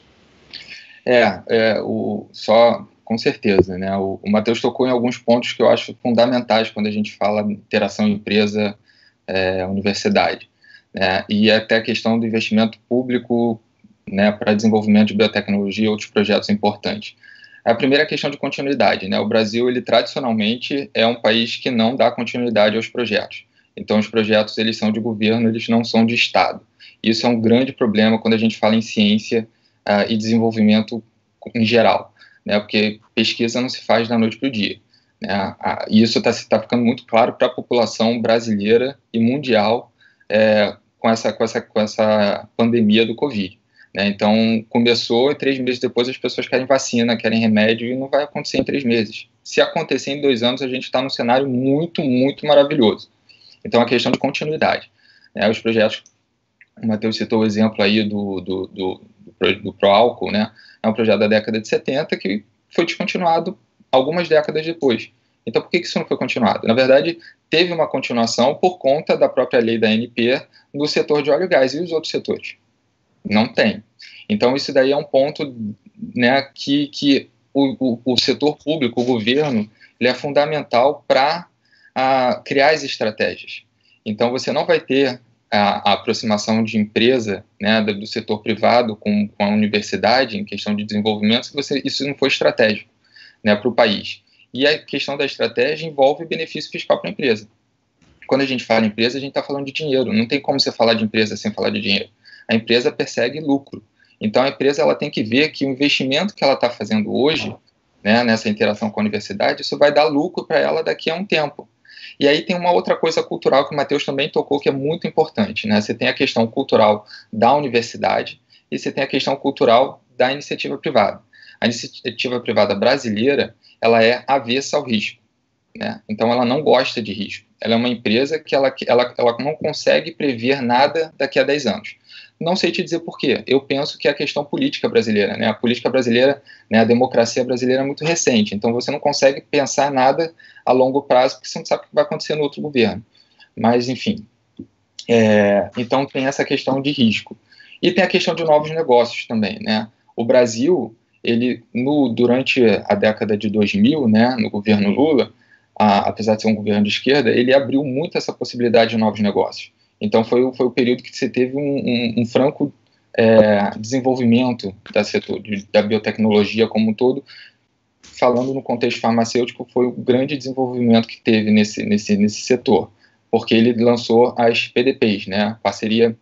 [SPEAKER 2] É, é o, só com certeza, né? O, o Matheus tocou em alguns pontos que eu acho fundamentais quando a gente fala interação empresa, é, universidade, né? E até a questão do investimento público, né, para desenvolvimento de biotecnologia e outros projetos importantes. A primeira é a questão de continuidade, né? O Brasil, ele tradicionalmente é um país que não dá continuidade aos projetos. Então, os projetos, eles são de governo, eles não são de Estado. Isso é um grande problema quando a gente fala em ciência Uh, e desenvolvimento em geral, né, porque pesquisa não se faz da noite para o dia, né, uh, e isso está tá ficando muito claro para a população brasileira e mundial é, com, essa, com, essa, com essa pandemia do Covid, né, então começou e três meses depois as pessoas querem vacina, querem remédio e não vai acontecer em três meses. Se acontecer em dois anos, a gente está num cenário muito, muito maravilhoso. Então, a questão de continuidade, né, os projetos, o Matheus citou o exemplo aí do, do, do do pró-álcool, né? É um projeto da década de setenta que foi descontinuado algumas décadas depois. Então, por que isso não foi continuado? Na verdade, teve uma continuação por conta da própria lei da A N P no setor de óleo e gás. E os outros setores? Não tem. Então, isso daí é um ponto, né, que, que o, o, o setor público, o governo, ele é fundamental para criar as estratégias. Então, você não vai ter a, a aproximação de empresa, né, do, do setor privado com, com a universidade em questão de desenvolvimento se você, isso não for estratégico, né, para o país. E a questão da estratégia envolve benefício fiscal para a empresa. Quando a gente fala em empresa, a gente está falando de dinheiro. Não tem como você falar de empresa sem falar de dinheiro. A empresa persegue lucro. Então, a empresa ela tem que ver que o investimento que ela está fazendo hoje, né, nessa interação com a universidade, isso vai dar lucro para ela daqui a um tempo. E aí tem uma outra coisa cultural que o Matheus também tocou, que é muito importante, né? Você tem a questão cultural da universidade e você tem a questão cultural da iniciativa privada. A iniciativa privada brasileira, ela é avessa ao risco, né? Então, ela não gosta de risco. Ela é uma empresa que ela, ela, ela não consegue prever nada daqui a dez anos. Não sei te dizer por quê. Eu penso que é a questão política brasileira, né? A política brasileira, né, a democracia brasileira é muito recente, então você não consegue pensar nada a longo prazo, porque você não sabe o que vai acontecer no outro governo. Mas, enfim, é, então tem essa questão de risco. E tem a questão de novos negócios também, né? O Brasil, ele, no, durante a década de dois mil, né, no governo Lula, a, apesar de ser um governo de esquerda, ele abriu muito essa possibilidade de novos negócios. Então, foi, foi o período que você teve um, um, um franco é, desenvolvimento da, setor, de, da biotecnologia como um todo. Falando no contexto farmacêutico, foi o grande desenvolvimento que teve nesse, nesse, nesse setor, porque ele lançou as P D Ps, né, parceria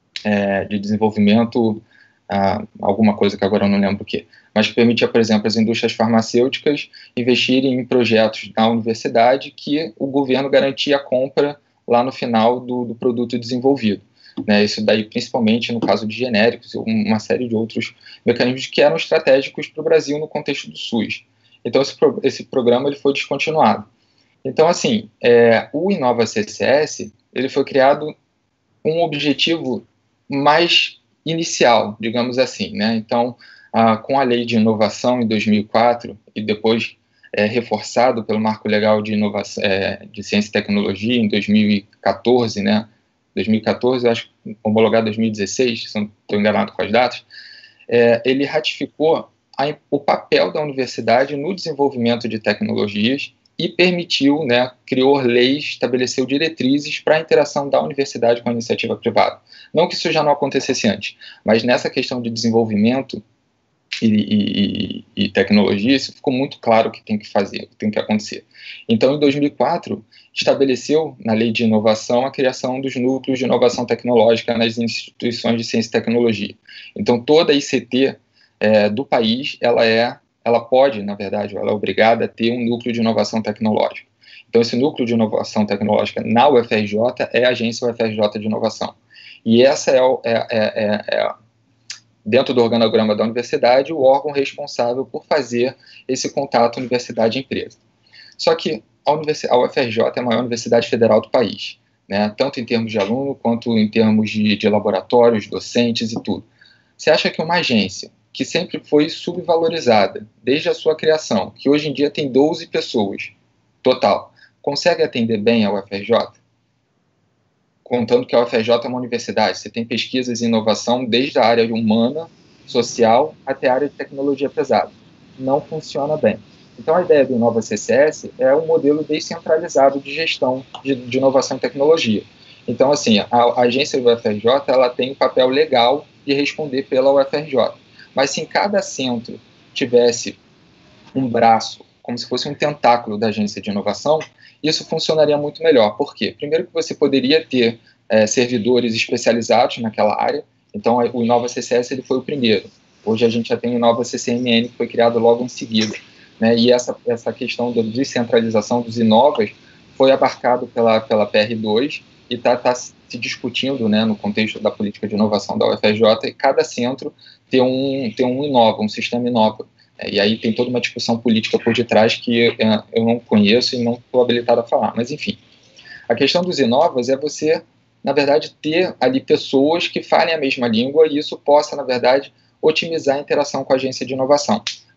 [SPEAKER 2] é, de desenvolvimento, ah, alguma coisa que agora eu não lembro o que, mas que permitia, por exemplo, as indústrias farmacêuticas investirem em projetos na universidade que o governo garantia a compra lá no final do, do produto desenvolvido. Né, isso daí principalmente no caso de genéricos e uma série de outros mecanismos que eram estratégicos para o Brasil no contexto do SUS. Então esse, pro, esse programa ele foi descontinuado. Então assim, é, o Inova C C S ele foi criado com um objetivo mais inicial, digamos assim, né? Então ah, com a lei de inovação em dois mil e quatro e depois É, reforçado pelo Marco Legal de, inovação, é, de Ciência e Tecnologia em dois mil e quatorze, né? dois mil e quatorze, eu acho homologado dois mil e dezesseis, se não estou enganado com as datas, é, ele ratificou a, o papel da universidade no desenvolvimento de tecnologias e permitiu, né, criou leis, estabeleceu diretrizes para a interação da universidade com a iniciativa privada. Não que isso já não acontecesse antes, mas nessa questão de desenvolvimento E, e, e tecnologia, isso ficou muito claro que tem que fazer, que tem que acontecer. Então, em dois mil e quatro, estabeleceu na Lei de Inovação a criação dos núcleos de inovação tecnológica nas instituições de ciência e tecnologia. Então, toda a I C T é, do país, ela é, ela pode, na verdade, ela é obrigada a ter um núcleo de inovação tecnológica. Então, esse núcleo de inovação tecnológica na U F R J é a Agência U F R J de Inovação. E essa é, é, é, é dentro do organograma da universidade, o órgão responsável por fazer esse contato universidade-empresa. Só que a, a U F R J é a maior universidade federal do país, né, tanto em termos de aluno, quanto em termos de, de laboratórios, docentes e tudo. Você acha que uma agência que sempre foi subvalorizada, desde a sua criação, que hoje em dia tem doze pessoas total, consegue atender bem a U F R J? Contando que a U F R J é uma universidade, você tem pesquisas e inovação desde a área humana, social, até a área de tecnologia pesada. Não funciona bem. Então, a ideia do Inova C C S é um modelo descentralizado de gestão de, de inovação e tecnologia. Então, assim, a, a agência do U F R J ela tem o papel legal de responder pela U F R J. Mas se em cada centro tivesse um braço, como se fosse um tentáculo da agência de inovação, isso funcionaria muito melhor. Por quê? Primeiro que você poderia ter é, servidores especializados naquela área. Então, o Inova C C S ele foi o primeiro. Hoje a gente já tem o Inova C C M N, que foi criado logo em seguida. Né? E essa, essa questão da descentralização dos Inovas foi abarcado pela, pela P R dois e está tá se discutindo, né, no contexto da política de inovação da U F R J, e cada centro tem um, tem um Inova, um sistema Inova. E aí tem toda uma discussão política por detrás que eu não conheço e não estou habilitado a falar. Mas, enfim, a questão dos Inovas é você, na verdade, ter ali pessoas que falem a mesma língua e isso possa, na verdade, otimizar a interação com a agência de inovação.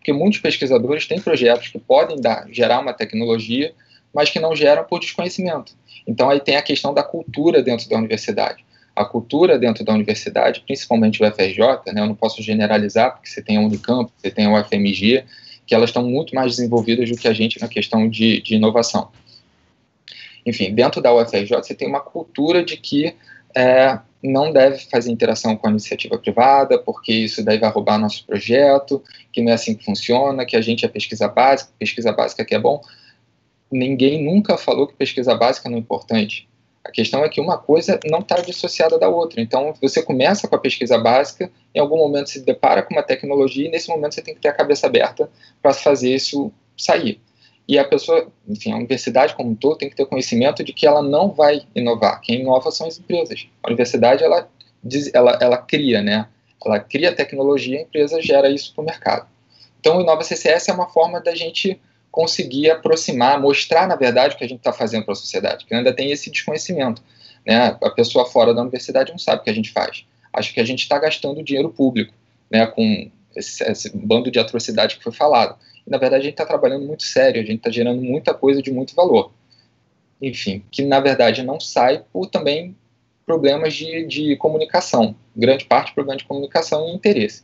[SPEAKER 2] Porque muitos pesquisadores têm projetos que podem dar, gerar uma tecnologia, mas que não geram por desconhecimento. Então, aí tem a questão da cultura dentro da universidade. A cultura dentro da universidade, principalmente o F R J, né, eu não posso generalizar, porque você tem a Unicamp, você tem a U F M G, que elas estão muito mais desenvolvidas do que a gente na questão de, de inovação. Enfim, dentro da U F R J, você tem uma cultura de que é, não deve fazer interação com a iniciativa privada, porque isso daí vai roubar nosso projeto, que não é assim que funciona, que a gente é pesquisa básica, pesquisa básica que é bom. Ninguém nunca falou que pesquisa básica não é importante. A questão é que uma coisa não está dissociada da outra. Então, você começa com a pesquisa básica, em algum momento se depara com uma tecnologia, e nesse momento você tem que ter a cabeça aberta para fazer isso sair. E a pessoa, enfim, a universidade como um todo tem que ter conhecimento de que ela não vai inovar. Quem inova são as empresas. A universidade, ela, ela, ela cria, né? Ela cria tecnologia, a empresa gera isso para o mercado. Então, o Inova C C S é uma forma da gente conseguir aproximar, mostrar, na verdade, o que a gente está fazendo para a sociedade, que ainda tem esse desconhecimento, né? A pessoa fora da universidade não sabe o que a gente faz. Acha que a gente está gastando dinheiro público, né, com esse, esse bando de atrocidade que foi falado. E, na verdade, a gente está trabalhando muito sério, a gente está gerando muita coisa de muito valor. Enfim, que, na verdade, não sai por também problemas de, de comunicação, grande parte problema de comunicação e interesse.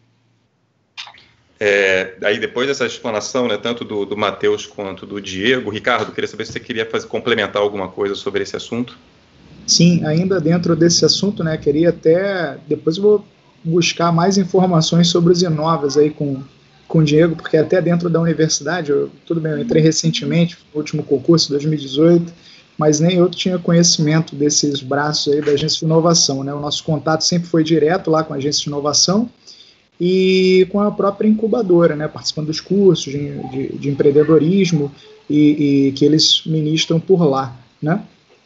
[SPEAKER 1] É, aí depois dessa explanação, né, tanto do, do Matheus quanto do Diego, Ricardo, queria saber se você queria fazer, complementar alguma coisa sobre esse assunto.
[SPEAKER 3] Sim, ainda dentro desse assunto, né, queria até, depois eu vou buscar mais informações sobre os Inovas aí com, com o Diego, porque até dentro da universidade, eu, tudo bem, eu entrei recentemente, no último concurso, dois mil e dezoito, mas nem eu tinha conhecimento desses braços aí da agência de inovação, né, o nosso contato sempre foi direto lá com a agência de inovação, e com a própria incubadora, né, participando dos cursos de, de, de empreendedorismo e, e que eles ministram por lá, né.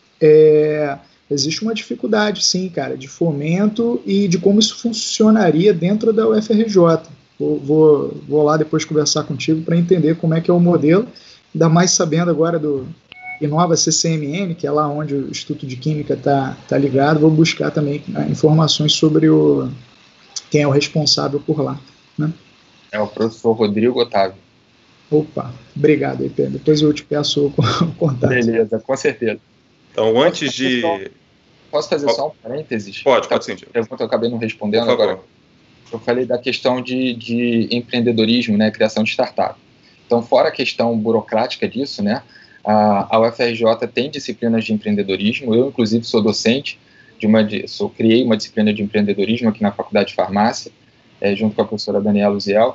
[SPEAKER 3] É, existe uma dificuldade, sim, cara, de fomento e de como isso funcionaria dentro da U F R J. Vou, vou, vou lá depois conversar contigo para entender como é que é o modelo, ainda mais sabendo agora do Inova C C M N, que é lá onde o Instituto de Química está tá ligado. Vou buscar também, né, informações sobre o quem é o responsável por lá, né?
[SPEAKER 2] É o professor Rodrigo Otávio.
[SPEAKER 3] Opa, obrigado aí, Pedro. Depois eu te peço o contato.
[SPEAKER 2] Beleza, com certeza.
[SPEAKER 1] Então, antes de...
[SPEAKER 2] Só, posso fazer só um parênteses?
[SPEAKER 1] Pode, pode sim.
[SPEAKER 2] Eu acabei não respondendo agora. Eu falei da questão de, de empreendedorismo, né, criação de startup. Então, fora a questão burocrática disso, né, a, a U F R J tem disciplinas de empreendedorismo. Eu, inclusive, sou docente, de uma, de, sou, criei uma disciplina de empreendedorismo aqui na Faculdade de Farmácia, é, junto com a professora Daniela Uziel.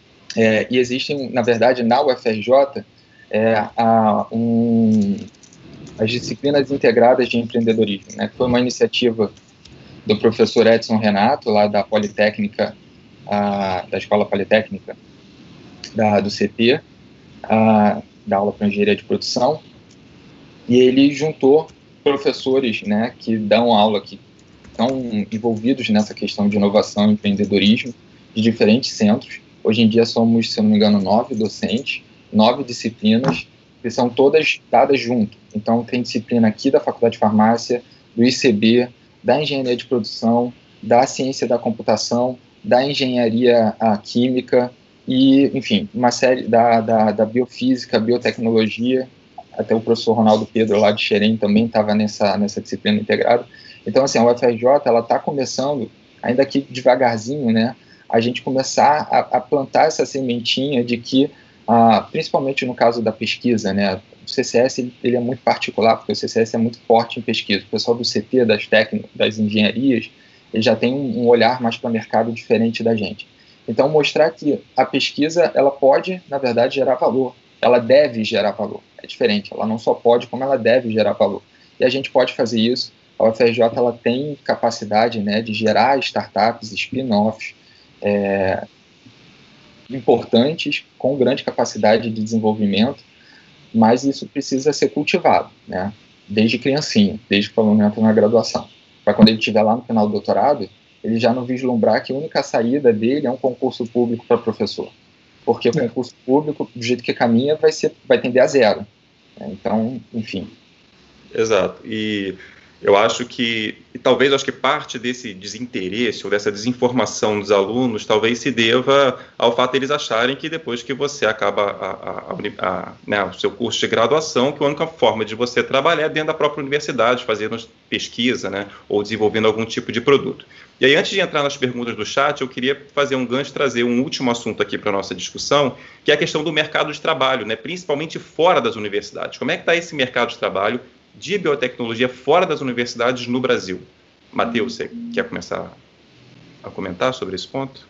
[SPEAKER 2] É, e existem, na verdade, na U F R J, é, a, um, as disciplinas integradas de empreendedorismo, né, que foi uma iniciativa do professor Edson Renato, lá da Politécnica, a, da Escola Politécnica da, do C P, a, da aula para engenharia de produção, e ele juntou professores, né, que dão aula, que estão envolvidos nessa questão de inovação e empreendedorismo, de diferentes centros. Hoje em dia somos, se eu não me engano, nove docentes, nove disciplinas, que são todas dadas junto. Então, tem disciplina aqui da Faculdade de Farmácia, do I C B, da Engenharia de Produção, da Ciência da Computação, da Engenharia a Química, e, enfim, uma série da, da, da Biofísica, Biotecnologia. Até o professor Ronaldo Pedro, lá de Xerém, também estava nessa, nessa disciplina integrada. Então, assim, a U F R J, ela está começando, ainda que devagarzinho, né, a gente começar a, a plantar essa sementinha de que, ah, principalmente no caso da pesquisa, né, o C C S ele, ele é muito particular, porque o C C S é muito forte em pesquisa. O pessoal do C T, das técnicas, das engenharias, ele já tem um, um olhar mais para o mercado diferente da gente. Então, mostrar que a pesquisa, ela pode, na verdade, gerar valor. Ela deve gerar valor. É diferente, ela não só pode, como ela deve gerar valor. E a gente pode fazer isso. A U F R J ela tem capacidade, né, de gerar startups, spin-offs é, importantes, com grande capacidade de desenvolvimento, mas isso precisa ser cultivado, né, desde criancinha, desde que o aluno entra na graduação. Para quando ele estiver lá no final do doutorado, ele já não vislumbrar que a única saída dele é um concurso público para professor. Porque o concurso público, do jeito que caminha, vai, ser, vai tender a zero. Então, enfim.
[SPEAKER 1] Exato. E Eu acho que, e talvez, acho que parte desse desinteresse ou dessa desinformação dos alunos talvez se deva ao fato de eles acharem que depois que você acaba a, a, a, a, né, o seu curso de graduação, que a única forma de você trabalhar é dentro da própria universidade, fazendo pesquisa, né, ou desenvolvendo algum tipo de produto. E aí, antes de entrar nas perguntas do chat, eu queria fazer um gancho, trazer um último assunto aqui para a nossa discussão, que é a questão do mercado de trabalho, né, principalmente fora das universidades. Como é que está esse mercado de trabalho de biotecnologia fora das universidades no Brasil? Matheus, você quer começar a comentar sobre esse ponto?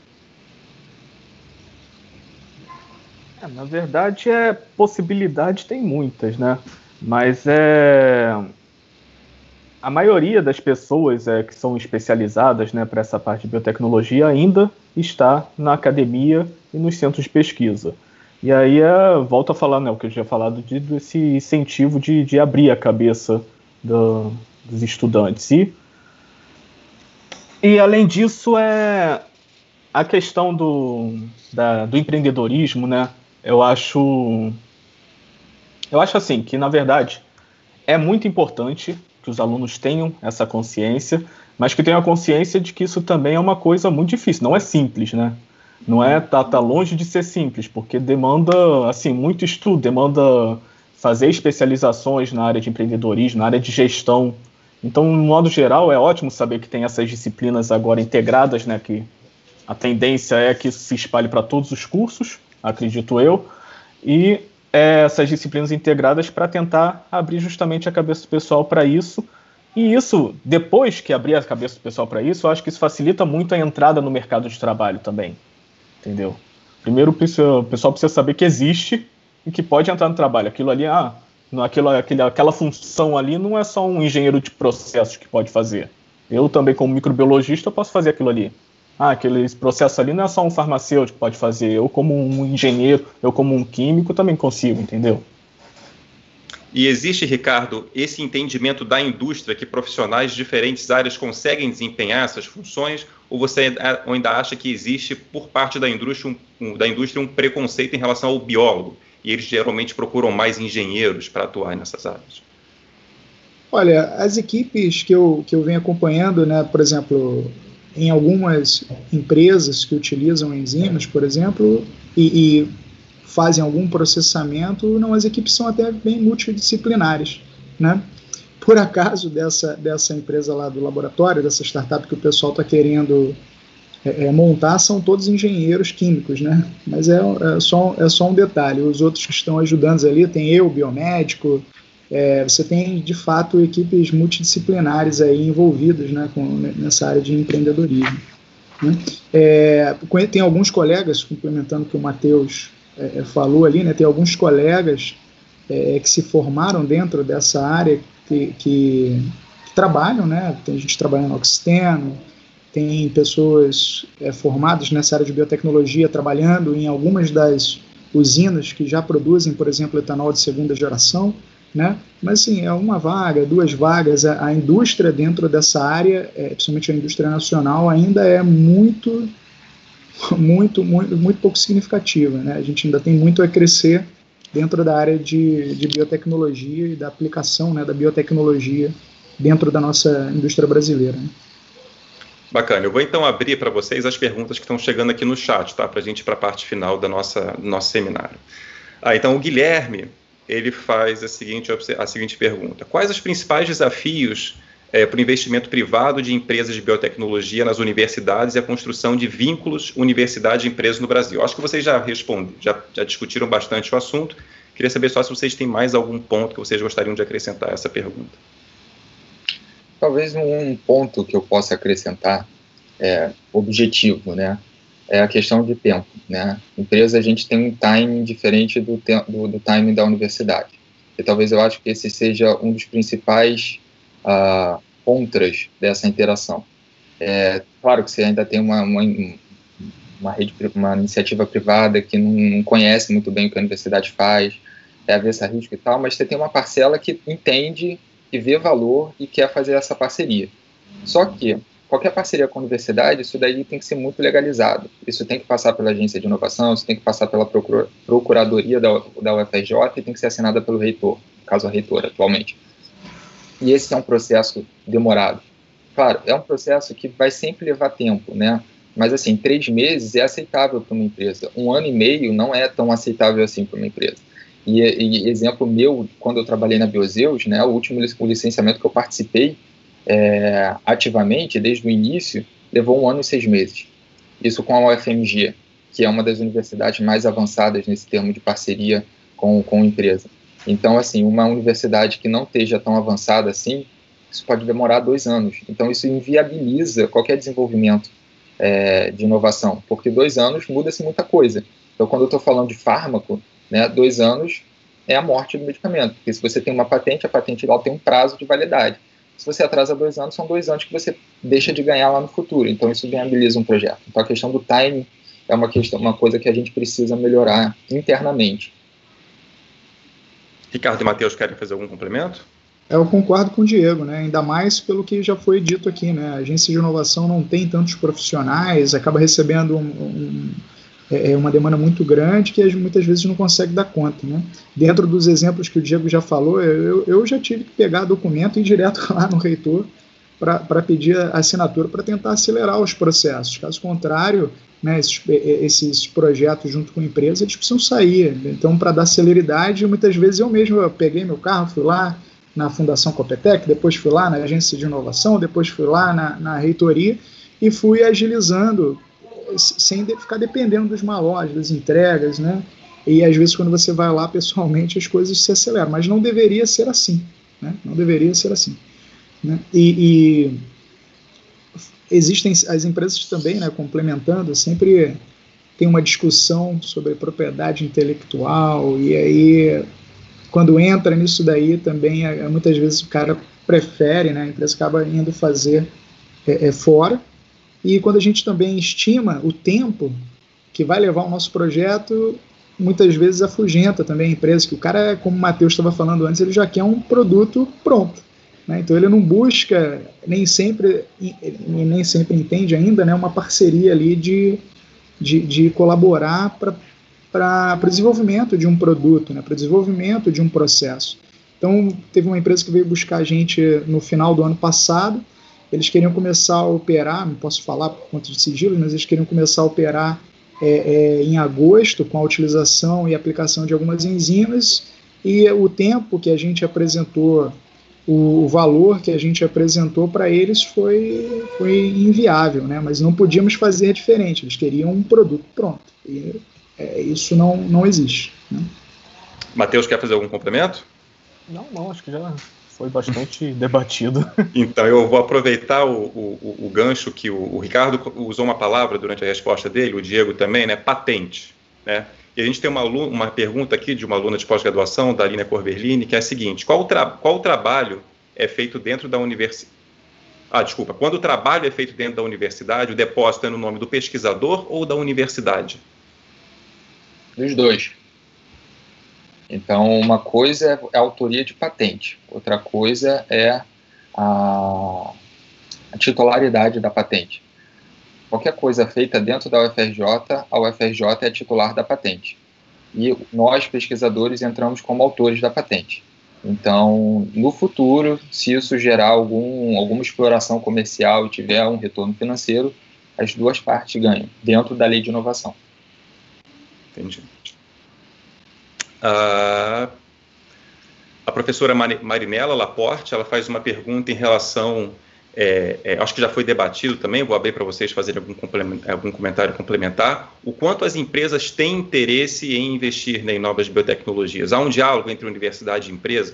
[SPEAKER 4] É, na verdade, é, possibilidade tem muitas, né? Mas é, a maioria das pessoas é, que são especializadas, né, para essa parte de biotecnologia ainda está na academia e nos centros de pesquisa. E aí, é, volto a falar, né, o que eu tinha falado, de, desse incentivo de, de abrir a cabeça do, dos estudantes. E, e, além disso, é a questão do, da, do empreendedorismo, né, eu acho, eu acho assim, que, na verdade, é muito importante que os alunos tenham essa consciência, mas que tenham a consciência de que isso também é uma coisa muito difícil, não é simples, né? Não é, tá, tá longe de ser simples, porque demanda, assim, muito estudo, demanda fazer especializações na área de empreendedorismo, na área de gestão. Então, no modo geral, é ótimo saber que tem essas disciplinas agora integradas, né, que a tendência é que isso se espalhe para todos os cursos, acredito eu, e é, essas disciplinas integradas para tentar abrir justamente a cabeça do pessoal para isso. E isso, depois que abrir a cabeça do pessoal para isso, eu acho que isso facilita muito a entrada no mercado de trabalho também. Entendeu? Primeiro, o pessoal precisa saber que existe e que pode entrar no trabalho. Aquilo ali, ah, aquilo, aquele, aquela função ali não é só um engenheiro de processos que pode fazer. Eu também, como microbiologista, posso fazer aquilo ali. Ah, aquele processo ali não é só um farmacêutico que pode fazer. Eu, como um engenheiro, eu, como um químico, também consigo, entendeu?
[SPEAKER 1] E existe, Ricardo, esse entendimento da indústria que profissionais de diferentes áreas conseguem desempenhar essas funções, ou você ainda acha que existe por parte da indústria um, da indústria um preconceito em relação ao biólogo, e eles geralmente procuram mais engenheiros para atuar nessas áreas?
[SPEAKER 3] Olha, as equipes que eu, que eu venho acompanhando, né, por exemplo, em algumas empresas que utilizam enzimas, por exemplo, e, e fazem algum processamento, não, as equipes são até bem multidisciplinares, né? Por acaso, dessa, dessa empresa lá do laboratório, dessa startup que o pessoal está querendo é, é, montar, são todos engenheiros químicos, né? Mas é, é, só, é só um detalhe. Os outros que estão ajudando ali, tem eu, biomédico, é, você tem, de fato, equipes multidisciplinares aí envolvidas, né, com, nessa área de empreendedorismo, né? É, tem alguns colegas, complementando o que o Matheus É, falou ali, né, tem alguns colegas é, que se formaram dentro dessa área que, que, que trabalham, né, tem gente trabalhando no Oxiteno, tem pessoas é, formadas nessa área de biotecnologia trabalhando em algumas das usinas que já produzem, por exemplo, etanol de segunda geração, né, mas assim, é uma vaga, duas vagas, a, a indústria dentro dessa área, é, principalmente a indústria nacional, ainda é muito muito, muito, muito pouco significativa, né? A gente ainda tem muito a crescer dentro da área de, de biotecnologia e da aplicação, né, da biotecnologia dentro da nossa indústria brasileira, né?
[SPEAKER 1] Bacana, eu vou então abrir para vocês as perguntas que estão chegando aqui no chat, tá? Para a gente ir para a parte final da nossa, do nosso seminário. Ah, então o Guilherme, ele faz a seguinte, a seguinte pergunta: quais os principais desafios É, para o investimento privado de empresas de biotecnologia nas universidades e a construção de vínculos universidade e empresa no Brasil? Acho que vocês já responderam, já, já discutiram bastante o assunto. Queria saber só se vocês têm mais algum ponto que vocês gostariam de acrescentar a essa pergunta.
[SPEAKER 2] Talvez um ponto que eu possa acrescentar é objetivo, né? É a questão de tempo, né? Empresa, a gente tem um timing diferente do, do, do timing da universidade. E talvez eu acho que esse seja um dos principais Uh, contras dessa interação. É, claro que você ainda tem uma, uma, uma, rede, uma iniciativa privada que não, não conhece muito bem o que a universidade faz, é avessa a risco e tal, mas você tem uma parcela que entende e vê valor e quer fazer essa parceria. Só que qualquer parceria com a universidade, isso daí tem que ser muito legalizado. Isso tem que passar pela agência de inovação, isso tem que passar pela procura, procuradoria da, da U F R J e tem que ser assinada pelo reitor, no caso a reitora atualmente. E esse é um processo demorado. Claro, é um processo que vai sempre levar tempo, né? Mas, assim, três meses é aceitável para uma empresa. Um ano e meio não é tão aceitável assim para uma empresa. E, e exemplo meu, quando eu trabalhei na Biozeus, né, o último o licenciamento que eu participei é, ativamente, desde o início, levou um ano e seis meses. Isso com a U F M G, que é uma das universidades mais avançadas nesse termo de parceria com, com a empresa. Então, assim, uma universidade que não esteja tão avançada assim, isso pode demorar dois anos. Então, isso inviabiliza qualquer desenvolvimento é, de inovação, porque dois anos muda-se muita coisa. Então, quando eu estou falando de fármaco, né, dois anos é a morte do medicamento, porque se você tem uma patente, a patente lá tem um prazo de validade. Se você atrasa dois anos, são dois anos que você deixa de ganhar lá no futuro. Então, isso viabiliza um projeto. Então, a questão do timing é uma, questão, uma coisa que a gente precisa melhorar internamente.
[SPEAKER 1] Ricardo e Matheus querem fazer algum complemento?
[SPEAKER 3] Eu concordo com o Diego, né? Ainda mais pelo que já foi dito aqui, né? A agência de inovação não tem tantos profissionais, acaba recebendo um, um, é, uma demanda muito grande que muitas vezes não consegue dar conta, né? Dentro dos exemplos que o Diego já falou, eu, eu já tive que pegar documento e ir direto lá no reitor para pedir a assinatura para tentar acelerar os processos. Caso contrário, né, esses, esses projetos junto com a empresa, eles precisam sair. Então, para dar celeridade, muitas vezes eu mesmo eu peguei meu carro, fui lá na Fundação Copetec, depois fui lá na agência de inovação, depois fui lá na, na reitoria e fui agilizando, sem de, ficar dependendo dos malós, das entregas, né? E às vezes quando você vai lá pessoalmente as coisas se aceleram, mas não deveria ser assim, né? Não deveria ser assim, né? E, e existem as empresas também, né, complementando, sempre tem uma discussão sobre propriedade intelectual, e aí quando entra nisso daí também, muitas vezes o cara prefere, né, a empresa acaba indo fazer é, é, fora, e quando a gente também estima o tempo que vai levar o nosso projeto, muitas vezes afugenta também a empresa, que o cara, como o Matheus estava falando antes, ele já quer um produto pronto, né, então ele não busca, nem sempre, nem sempre entende ainda, né, uma parceria ali de, de, de colaborar para para o desenvolvimento de um produto, né, para o desenvolvimento de um processo. Então, teve uma empresa que veio buscar a gente no final do ano passado, eles queriam começar a operar, não posso falar por conta de sigilo, mas eles queriam começar a operar é, é, em agosto, com a utilização e aplicação de algumas enzimas, e o tempo que a gente apresentou, o, o valor que a gente apresentou para eles foi, foi inviável, né, mas não podíamos fazer diferente, eles queriam um produto pronto, e É, isso não, não existe, né?
[SPEAKER 1] Matheus, quer fazer algum complemento?
[SPEAKER 4] Não, não, acho que já foi bastante debatido.
[SPEAKER 1] Então, eu vou aproveitar o, o, o gancho que o, o Ricardo usou uma palavra durante a resposta dele, o Diego também, né? Patente, né? E a gente tem uma, uma pergunta aqui de uma aluna de pós-graduação, da Aline Corverlini, que é a seguinte: qual, tra qual trabalho é feito dentro da universidade? Ah, desculpa. Quando o trabalho é feito dentro da universidade, o depósito é no nome do pesquisador ou da universidade?
[SPEAKER 2] Dos dois. Então, uma coisa é a autoria de patente, outra coisa é a, a titularidade da patente. Qualquer coisa feita dentro da U F R J, a U F R J é titular da patente. E nós, pesquisadores, entramos como autores da patente. Então, no futuro, se isso gerar algum, alguma exploração comercial e tiver um retorno financeiro, as duas partes ganham, dentro da lei de inovação.
[SPEAKER 1] Entendi. Uh, a professora Marinela Laporte, ela faz uma pergunta em relação, é, é, acho que já foi debatido também, vou abrir para vocês fazerem algum, algum comentário complementar, o quanto as empresas têm interesse em investir, né, em novas biotecnologias. Há um diálogo entre universidade e empresa?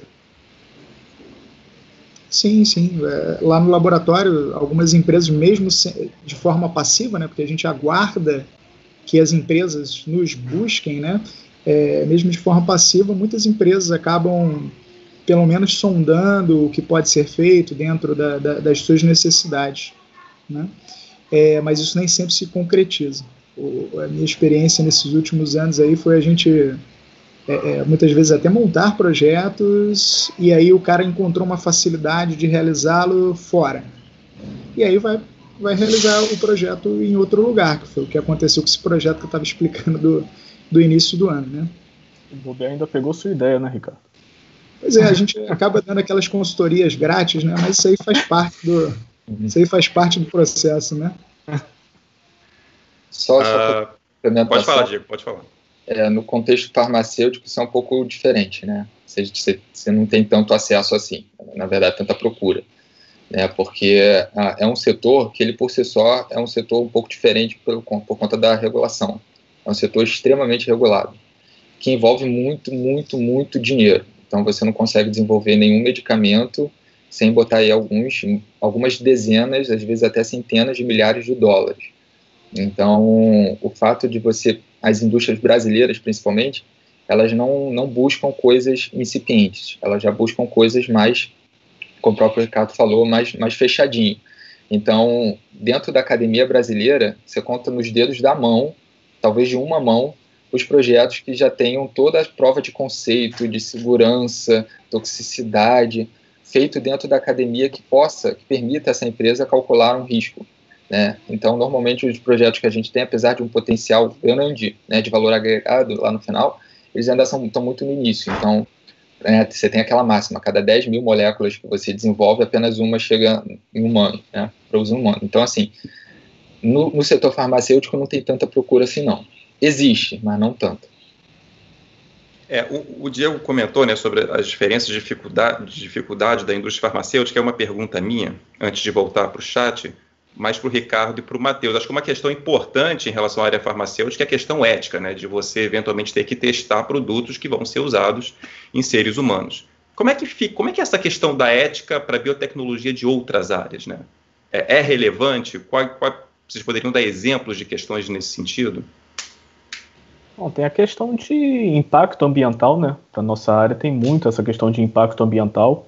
[SPEAKER 3] Sim, sim. É, lá no laboratório, algumas empresas, mesmo de forma passiva, né, porque a gente aguarda que as empresas nos busquem, né, é, mesmo de forma passiva, muitas empresas acabam, pelo menos, sondando o que pode ser feito dentro da, da, das suas necessidades, né, é, mas isso nem sempre se concretiza. O, a minha experiência nesses últimos anos aí foi a gente, é, é, muitas vezes, até montar projetos, e aí o cara encontrou uma facilidade de realizá-lo fora. E aí vai vai realizar o projeto em outro lugar, que foi o que aconteceu com esse projeto que eu estava explicando do, do início do ano, né?
[SPEAKER 4] O Bob ainda pegou sua ideia, né, Ricardo?
[SPEAKER 3] Pois é, a gente acaba dando aquelas consultorias grátis, né? Mas isso aí faz parte do, isso aí faz parte do processo, né?
[SPEAKER 2] Só, só
[SPEAKER 1] uh, pode falar, Diego, pode falar.
[SPEAKER 2] É, no contexto farmacêutico, isso é um pouco diferente, né? Você, você, você não tem tanto acesso assim, na verdade, tanta procura, né? Porque ah, é um setor que ele, por si só, é um setor um pouco diferente por, por conta da regulação. É um setor extremamente regulado, que envolve muito, muito, muito dinheiro. Então, você não consegue desenvolver nenhum medicamento sem botar aí alguns, algumas dezenas, às vezes até centenas de milhares de dólares. Então, o fato de você, as indústrias brasileiras, principalmente, elas não, não buscam coisas incipientes, elas já buscam coisas mais, como o próprio Ricardo falou, mais, mais fechadinho. Então, dentro da academia brasileira, você conta nos dedos da mão, talvez de uma mão, os projetos que já tenham toda a prova de conceito, de segurança, toxicidade, feito dentro da academia que possa, que permita essa empresa calcular um risco, né? Então, normalmente, os projetos que a gente tem, apesar de um potencial grande, né, de valor agregado lá no final, eles ainda são, estão muito no início. Então, é, você tem aquela máxima, a cada dez mil moléculas que você desenvolve, apenas uma chega em humano, né, para uso humano. Então, assim, no, no setor farmacêutico não tem tanta procura assim, não. Existe, mas não tanto.
[SPEAKER 1] É, o, o Diego comentou, né, sobre as diferenças de dificuldade, de dificuldade da indústria farmacêutica. É uma pergunta minha, antes de voltar para o chat, mais para o Ricardo e para o Matheus. Acho que uma questão importante em relação à área farmacêutica é a questão ética, né, de você eventualmente ter que testar produtos que vão ser usados em seres humanos. Como é que fica, como é que é essa questão da ética para a biotecnologia de outras áreas, né? É, é relevante? Qual, qual, vocês poderiam dar exemplos de questões nesse sentido?
[SPEAKER 4] Bom, tem a questão de impacto ambiental, né? Para nossa área tem muito essa questão de impacto ambiental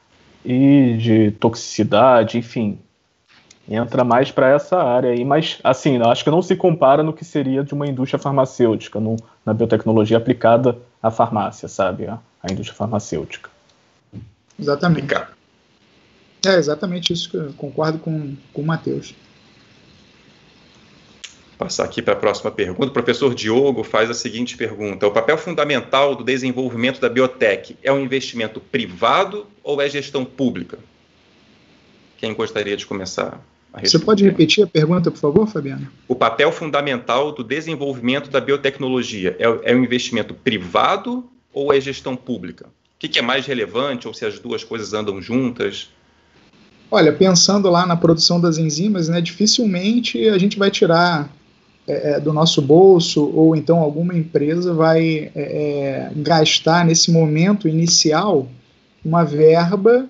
[SPEAKER 4] e de toxicidade, enfim, entra mais para essa área aí, mas assim, acho que não se compara no que seria de uma indústria farmacêutica, no, na biotecnologia aplicada à farmácia, sabe? A, a indústria farmacêutica.
[SPEAKER 3] Exatamente. É exatamente isso que eu concordo com, com o Matheus.
[SPEAKER 1] Passar aqui para a próxima pergunta. O professor Diogo faz a seguinte pergunta: o papel fundamental do desenvolvimento da biotech é um investimento privado ou é gestão pública? Quem gostaria de começar a responder?
[SPEAKER 3] Você pode repetir a pergunta, por favor, Fabiano?
[SPEAKER 1] O papel fundamental do desenvolvimento da biotecnologia é, é um investimento privado ou é gestão pública? O que, que é mais relevante, ou se as duas coisas andam juntas?
[SPEAKER 3] Olha, pensando lá na produção das enzimas, né, dificilmente a gente vai tirar é, do nosso bolso, ou então alguma empresa vai é, gastar nesse momento inicial uma verba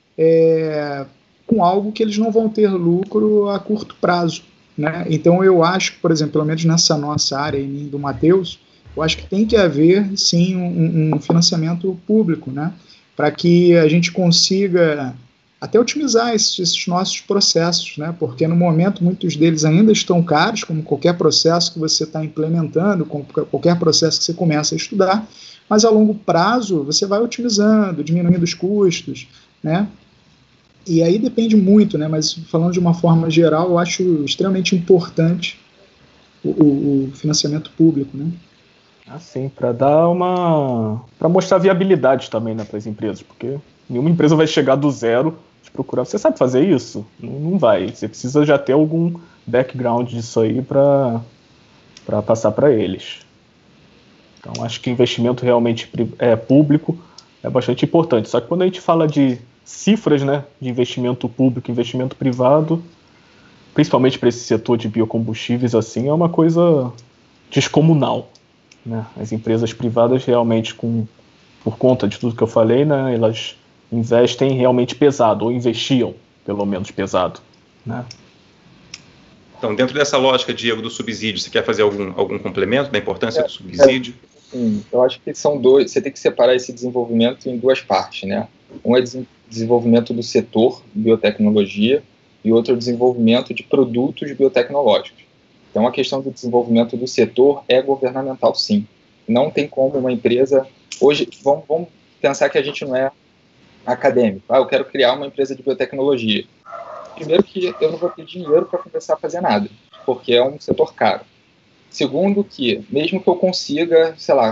[SPEAKER 3] é, com algo que eles não vão ter lucro a curto prazo, né? Então eu acho que, por exemplo, pelo menos nessa nossa área aí, do Matheus, eu acho que tem que haver sim um, um financiamento público, né? Para que a gente consiga até otimizar esses, esses nossos processos, né? Porque no momento muitos deles ainda estão caros, como qualquer processo que você está implementando, como qualquer processo que você começa a estudar, mas a longo prazo você vai otimizando, diminuindo os custos, né? E aí depende muito, né? Mas falando de uma forma geral, eu acho extremamente importante o, o, o financiamento público, né?
[SPEAKER 4] Assim, para dar uma... para mostrar viabilidade também, né, para as empresas, porque nenhuma empresa vai chegar do zero de procurar. Você sabe fazer isso? Não, não vai. Você precisa já ter algum background disso aí para para passar para eles. Então, acho que investimento realmente é, público é bastante importante. Só que quando a gente fala de cifras, né, de investimento público, investimento privado, principalmente para esse setor de biocombustíveis, assim, é uma coisa descomunal, né? As empresas privadas realmente, com, por conta de tudo que eu falei, né, elas investem realmente pesado, ou investiam, pelo menos, pesado, né?
[SPEAKER 1] Então, dentro dessa lógica, Diego, do subsídio, você quer fazer algum, algum complemento da importância é, do subsídio?
[SPEAKER 2] É, sim, eu acho que são dois, você tem que separar esse desenvolvimento em duas partes, né? Um é desenvolvimento do setor biotecnologia e outro é o desenvolvimento de produtos biotecnológicos. Então, a questão do desenvolvimento do setor é governamental, sim. Não tem como uma empresa... Hoje, vamos, vamos pensar que a gente não é acadêmico. Ah, eu quero criar uma empresa de biotecnologia. Primeiro que eu não vou ter dinheiro para começar a fazer nada, porque é um setor caro. Segundo que, mesmo que eu consiga, sei lá,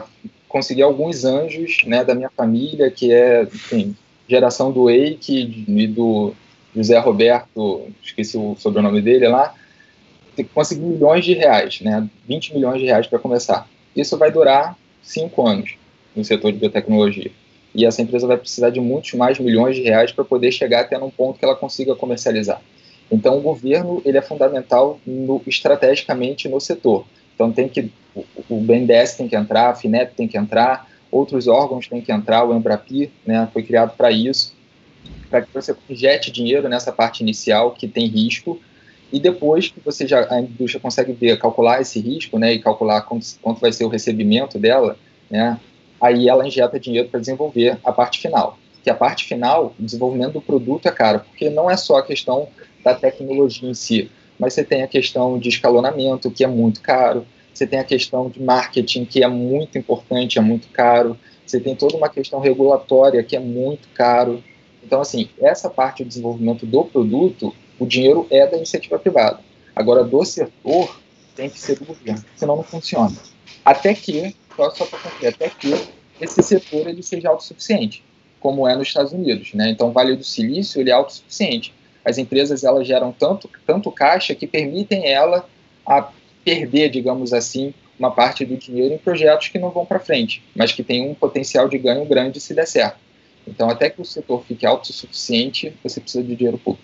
[SPEAKER 2] conseguir alguns anjos, né, da minha família, que é, enfim, geração do Eike e do José Roberto, esqueci o sobrenome dele lá, tem que conseguir milhões de reais, né, vinte milhões de reais para começar. Isso vai durar cinco anos no setor de biotecnologia. E essa empresa vai precisar de muitos mais milhões de reais para poder chegar até num ponto que ela consiga comercializar. Então, o governo ele é fundamental no, estrategicamente no setor. Então, tem que, o, o B N D E S tem que entrar, a FINEP tem que entrar, outros órgãos têm que entrar, o Embrapi, né, foi criado para isso, para que você injete dinheiro nessa parte inicial que tem risco, e depois que você já, a indústria consegue ver, calcular esse risco, né, e calcular quanto, quanto vai ser o recebimento dela, né, aí ela injeta dinheiro para desenvolver a parte final. Que a parte final, o desenvolvimento do produto é caro, porque não é só a questão da tecnologia em si, mas você tem a questão de escalonamento, que é muito caro, você tem a questão de marketing, que é muito importante, é muito caro, você tem toda uma questão regulatória, que é muito caro. Então, assim, essa parte do desenvolvimento do produto, o dinheiro é da iniciativa privada. Agora, do setor, tem que ser do governo, senão não funciona. Até que, só, só para concluir, até que esse setor ele seja autossuficiente, como é nos Estados Unidos, né? Então, o Vale do Silício ele é autossuficiente. As empresas elas geram tanto, tanto caixa que permitem ela a perder, digamos assim, uma parte do dinheiro em projetos que não vão para frente, mas que tem um potencial de ganho grande se der certo. Então, até que o setor fique autossuficiente, você precisa de dinheiro público.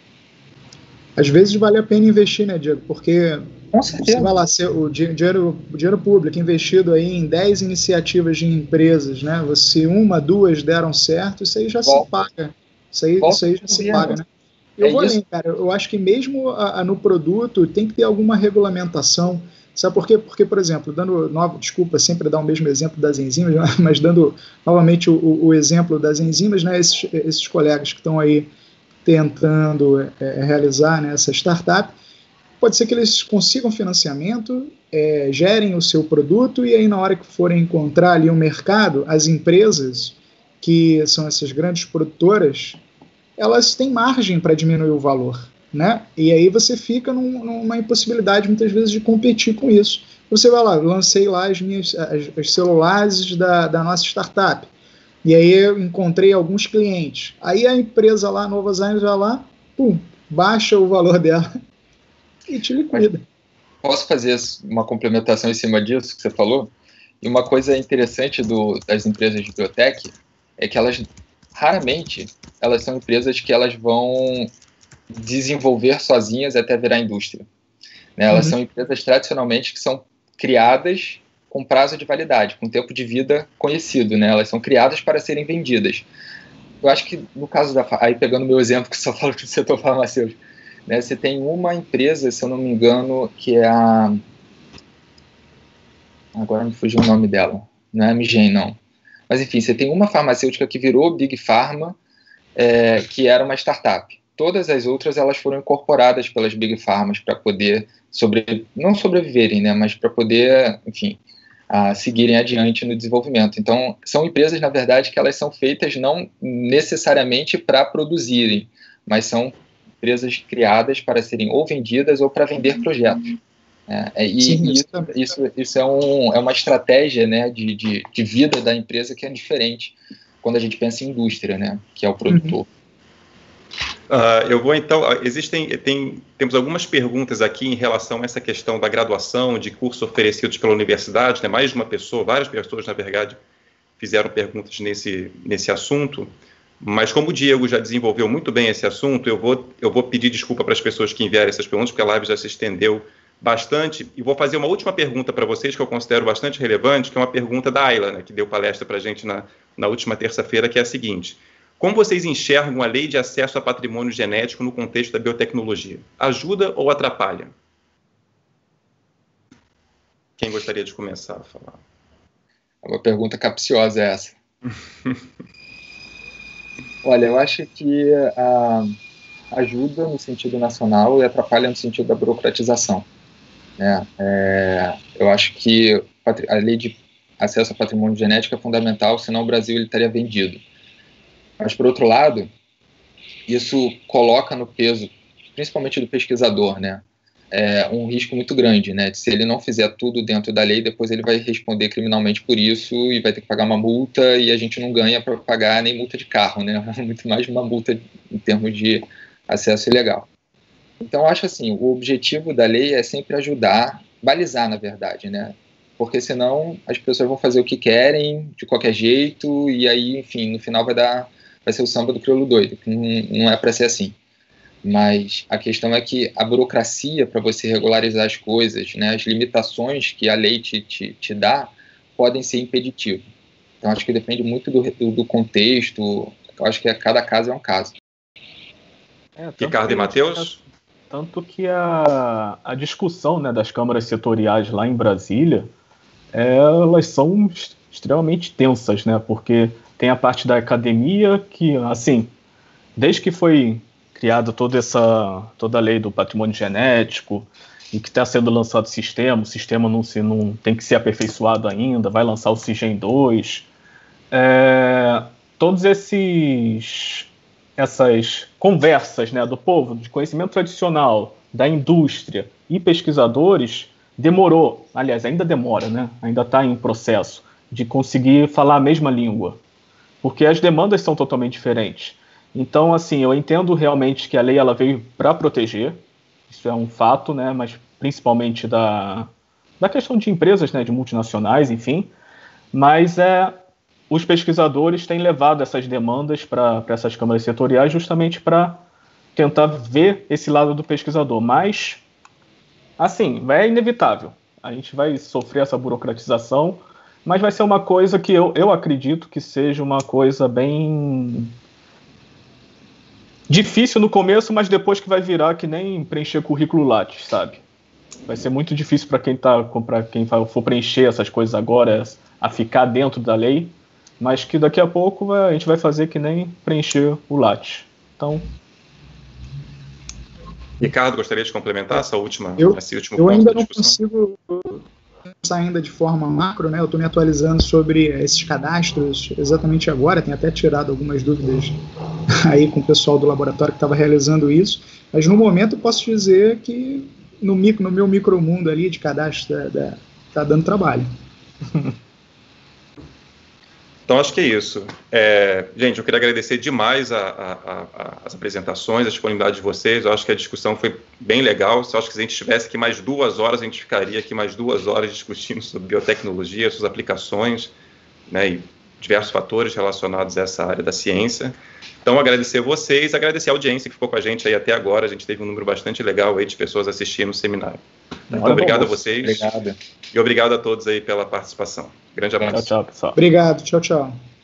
[SPEAKER 3] Às vezes vale a pena investir, né, Diego? Porque
[SPEAKER 2] com certeza.
[SPEAKER 3] Você vai lá, ser, o, dinheiro, o dinheiro público investido aí em dez iniciativas de empresas, né? Se uma, duas deram certo, isso aí já Volta. se paga. Isso aí, isso aí já se paga, né? Eu é vou além, cara. Eu acho que mesmo a, a, no produto tem que ter alguma regulamentação. Sabe por quê? Porque, por exemplo, dando novo, desculpa sempre dar o mesmo exemplo das enzimas, mas dando novamente o, o exemplo das enzimas, né? Esses, esses colegas que estão aí tentando é, realizar, né, essa startup, pode ser que eles consigam financiamento, é, gerem o seu produto e aí na hora que forem encontrar ali um mercado, as empresas que são essas grandes produtoras, elas têm margem para diminuir o valor, né? E aí você fica num, numa impossibilidade muitas vezes de competir com isso. Você vai lá, lancei lá as minhas as, as celulares da, da nossa startup, e aí eu encontrei alguns clientes. Aí a empresa lá, Novozymes, vai lá, pum, baixa o valor dela e te liquida.
[SPEAKER 2] Posso fazer uma complementação em cima disso que você falou? E uma coisa interessante do, das empresas de biotech é que elas, raramente, elas são empresas que elas vão desenvolver sozinhas até virar indústria. Né? Elas uhum. são empresas tradicionalmente que são criadas com prazo de validade, com tempo de vida conhecido, né? Elas são criadas para serem vendidas. Eu acho que no caso da... Aí pegando o meu exemplo que você falou do setor farmacêutico, né? Você tem uma empresa, se eu não me engano, que é a... Agora me fugiu o nome dela. Não é a Amgen, não. Mas enfim, você tem uma farmacêutica que virou Big Pharma, é, que era uma startup. Todas as outras elas foram incorporadas pelas Big Pharmas para poder sobre... não sobreviverem, né? Mas para poder, enfim... a seguirem adiante no desenvolvimento. Então, são empresas, na verdade, que elas são feitas não necessariamente para produzirem, mas são empresas criadas para serem ou vendidas ou para vender projetos. É, e Sim, isso, isso, isso é, um, é uma estratégia, né, de, de, de vida da empresa que é diferente quando a gente pensa em indústria, né, que é o produtor. Uhum.
[SPEAKER 1] Uh, eu vou então, existem, tem, temos algumas perguntas aqui em relação a essa questão da graduação, de cursos oferecidos pela universidade, né? Mais de uma pessoa, várias pessoas, na verdade, fizeram perguntas nesse, nesse assunto, mas como o Diego já desenvolveu muito bem esse assunto, eu vou, eu vou pedir desculpa para as pessoas que enviaram essas perguntas, porque a live já se estendeu bastante, e vou fazer uma última pergunta para vocês, que eu considero bastante relevante, que é uma pergunta da Ayla, né, que deu palestra para a gente na, na última terça-feira, que é a seguinte: como vocês enxergam a lei de acesso a patrimônio genético no contexto da biotecnologia? Ajuda ou atrapalha? Quem gostaria de começar a falar?
[SPEAKER 2] É uma pergunta capciosa essa. Olha, eu acho que a, ajuda no sentido nacional e atrapalha no sentido da burocratização. Né? É, eu acho que a lei de acesso a patrimônio genético é fundamental, senão o Brasil ele estaria vendido. Mas, por outro lado, isso coloca no peso, principalmente do pesquisador, né? é, um risco muito grande, né? Se ele não fizer tudo dentro da lei, depois ele vai responder criminalmente por isso e vai ter que pagar uma multa, e a gente não ganha para pagar nem multa de carro, né? Muito mais uma multa em termos de acesso ilegal. Então, eu acho assim, o objetivo da lei é sempre ajudar, balizar, na verdade, né? Porque senão as pessoas vão fazer o que querem, de qualquer jeito, e aí, enfim, no final vai dar, vai ser o samba do crioulo doido, que não, não é para ser assim. Mas a questão é que a burocracia para você regularizar as coisas, né, as limitações que a lei te, te, te dá, podem ser impeditivas. Então, acho que depende muito do, do contexto, eu acho que cada caso é um caso.
[SPEAKER 1] É, Ricardo e Matheus?
[SPEAKER 4] Tanto que a, a discussão, né, das câmaras setoriais lá em Brasília, elas são extremamente tensas, né, porque tem a parte da academia que, assim, desde que foi criada toda essa toda a lei do patrimônio genético e que está sendo lançado o sistema, o sistema não, se, não tem que ser aperfeiçoado ainda, vai lançar o CIGEM dois, é, todos esses essas conversas, né, do povo, de conhecimento tradicional, da indústria e pesquisadores, demorou, aliás, ainda demora, né, ainda está em processo de conseguir falar a mesma língua, porque as demandas são totalmente diferentes. Então, assim, eu entendo realmente que a lei ela veio para proteger, isso é um fato, né, mas principalmente da, da questão de empresas, né, de multinacionais, enfim, mas é, os pesquisadores têm levado essas demandas para essas câmaras setoriais justamente para tentar ver esse lado do pesquisador, mas, assim, é inevitável, a gente vai sofrer essa burocratização, mas vai ser uma coisa que eu, eu acredito que seja uma coisa bem difícil no começo, mas depois que vai virar que nem preencher currículo Lattes, sabe? Vai ser muito difícil para quem tá, para quem for preencher essas coisas agora, a ficar dentro da lei, mas que daqui a pouco a gente vai fazer que nem preencher o Lattes. Então,
[SPEAKER 1] Ricardo, gostaria de complementar essa última,
[SPEAKER 3] eu,
[SPEAKER 1] esse último
[SPEAKER 3] eu
[SPEAKER 1] ponto
[SPEAKER 3] ainda
[SPEAKER 1] da
[SPEAKER 3] não
[SPEAKER 1] discussão?
[SPEAKER 3] consigo pensar ainda de forma macro, né? Eu estou me atualizando sobre esses cadastros exatamente agora, tenho até tirado algumas dúvidas aí com o pessoal do laboratório que estava realizando isso, mas no momento eu posso dizer que no, micro, no meu micromundo ali de cadastro está dando trabalho.
[SPEAKER 1] Então, acho que é isso. É, gente, eu queria agradecer demais a, a, a, as apresentações, a disponibilidade de vocês. Eu acho que a discussão foi bem legal. Eu acho que se a gente tivesse aqui mais duas horas, a gente ficaria aqui mais duas horas discutindo sobre biotecnologia, suas aplicações, né, e diversos fatores relacionados a essa área da ciência. Então, agradecer a vocês, agradecer a audiência que ficou com a gente aí até agora. A gente teve um número bastante legal aí de pessoas assistindo o seminário. Muito obrigado a vocês.
[SPEAKER 2] Obrigado.
[SPEAKER 1] E obrigado a todos aí pela participação. Grande abraço.
[SPEAKER 4] tchau, tchau, pessoal.
[SPEAKER 3] Obrigado, tchau, tchau.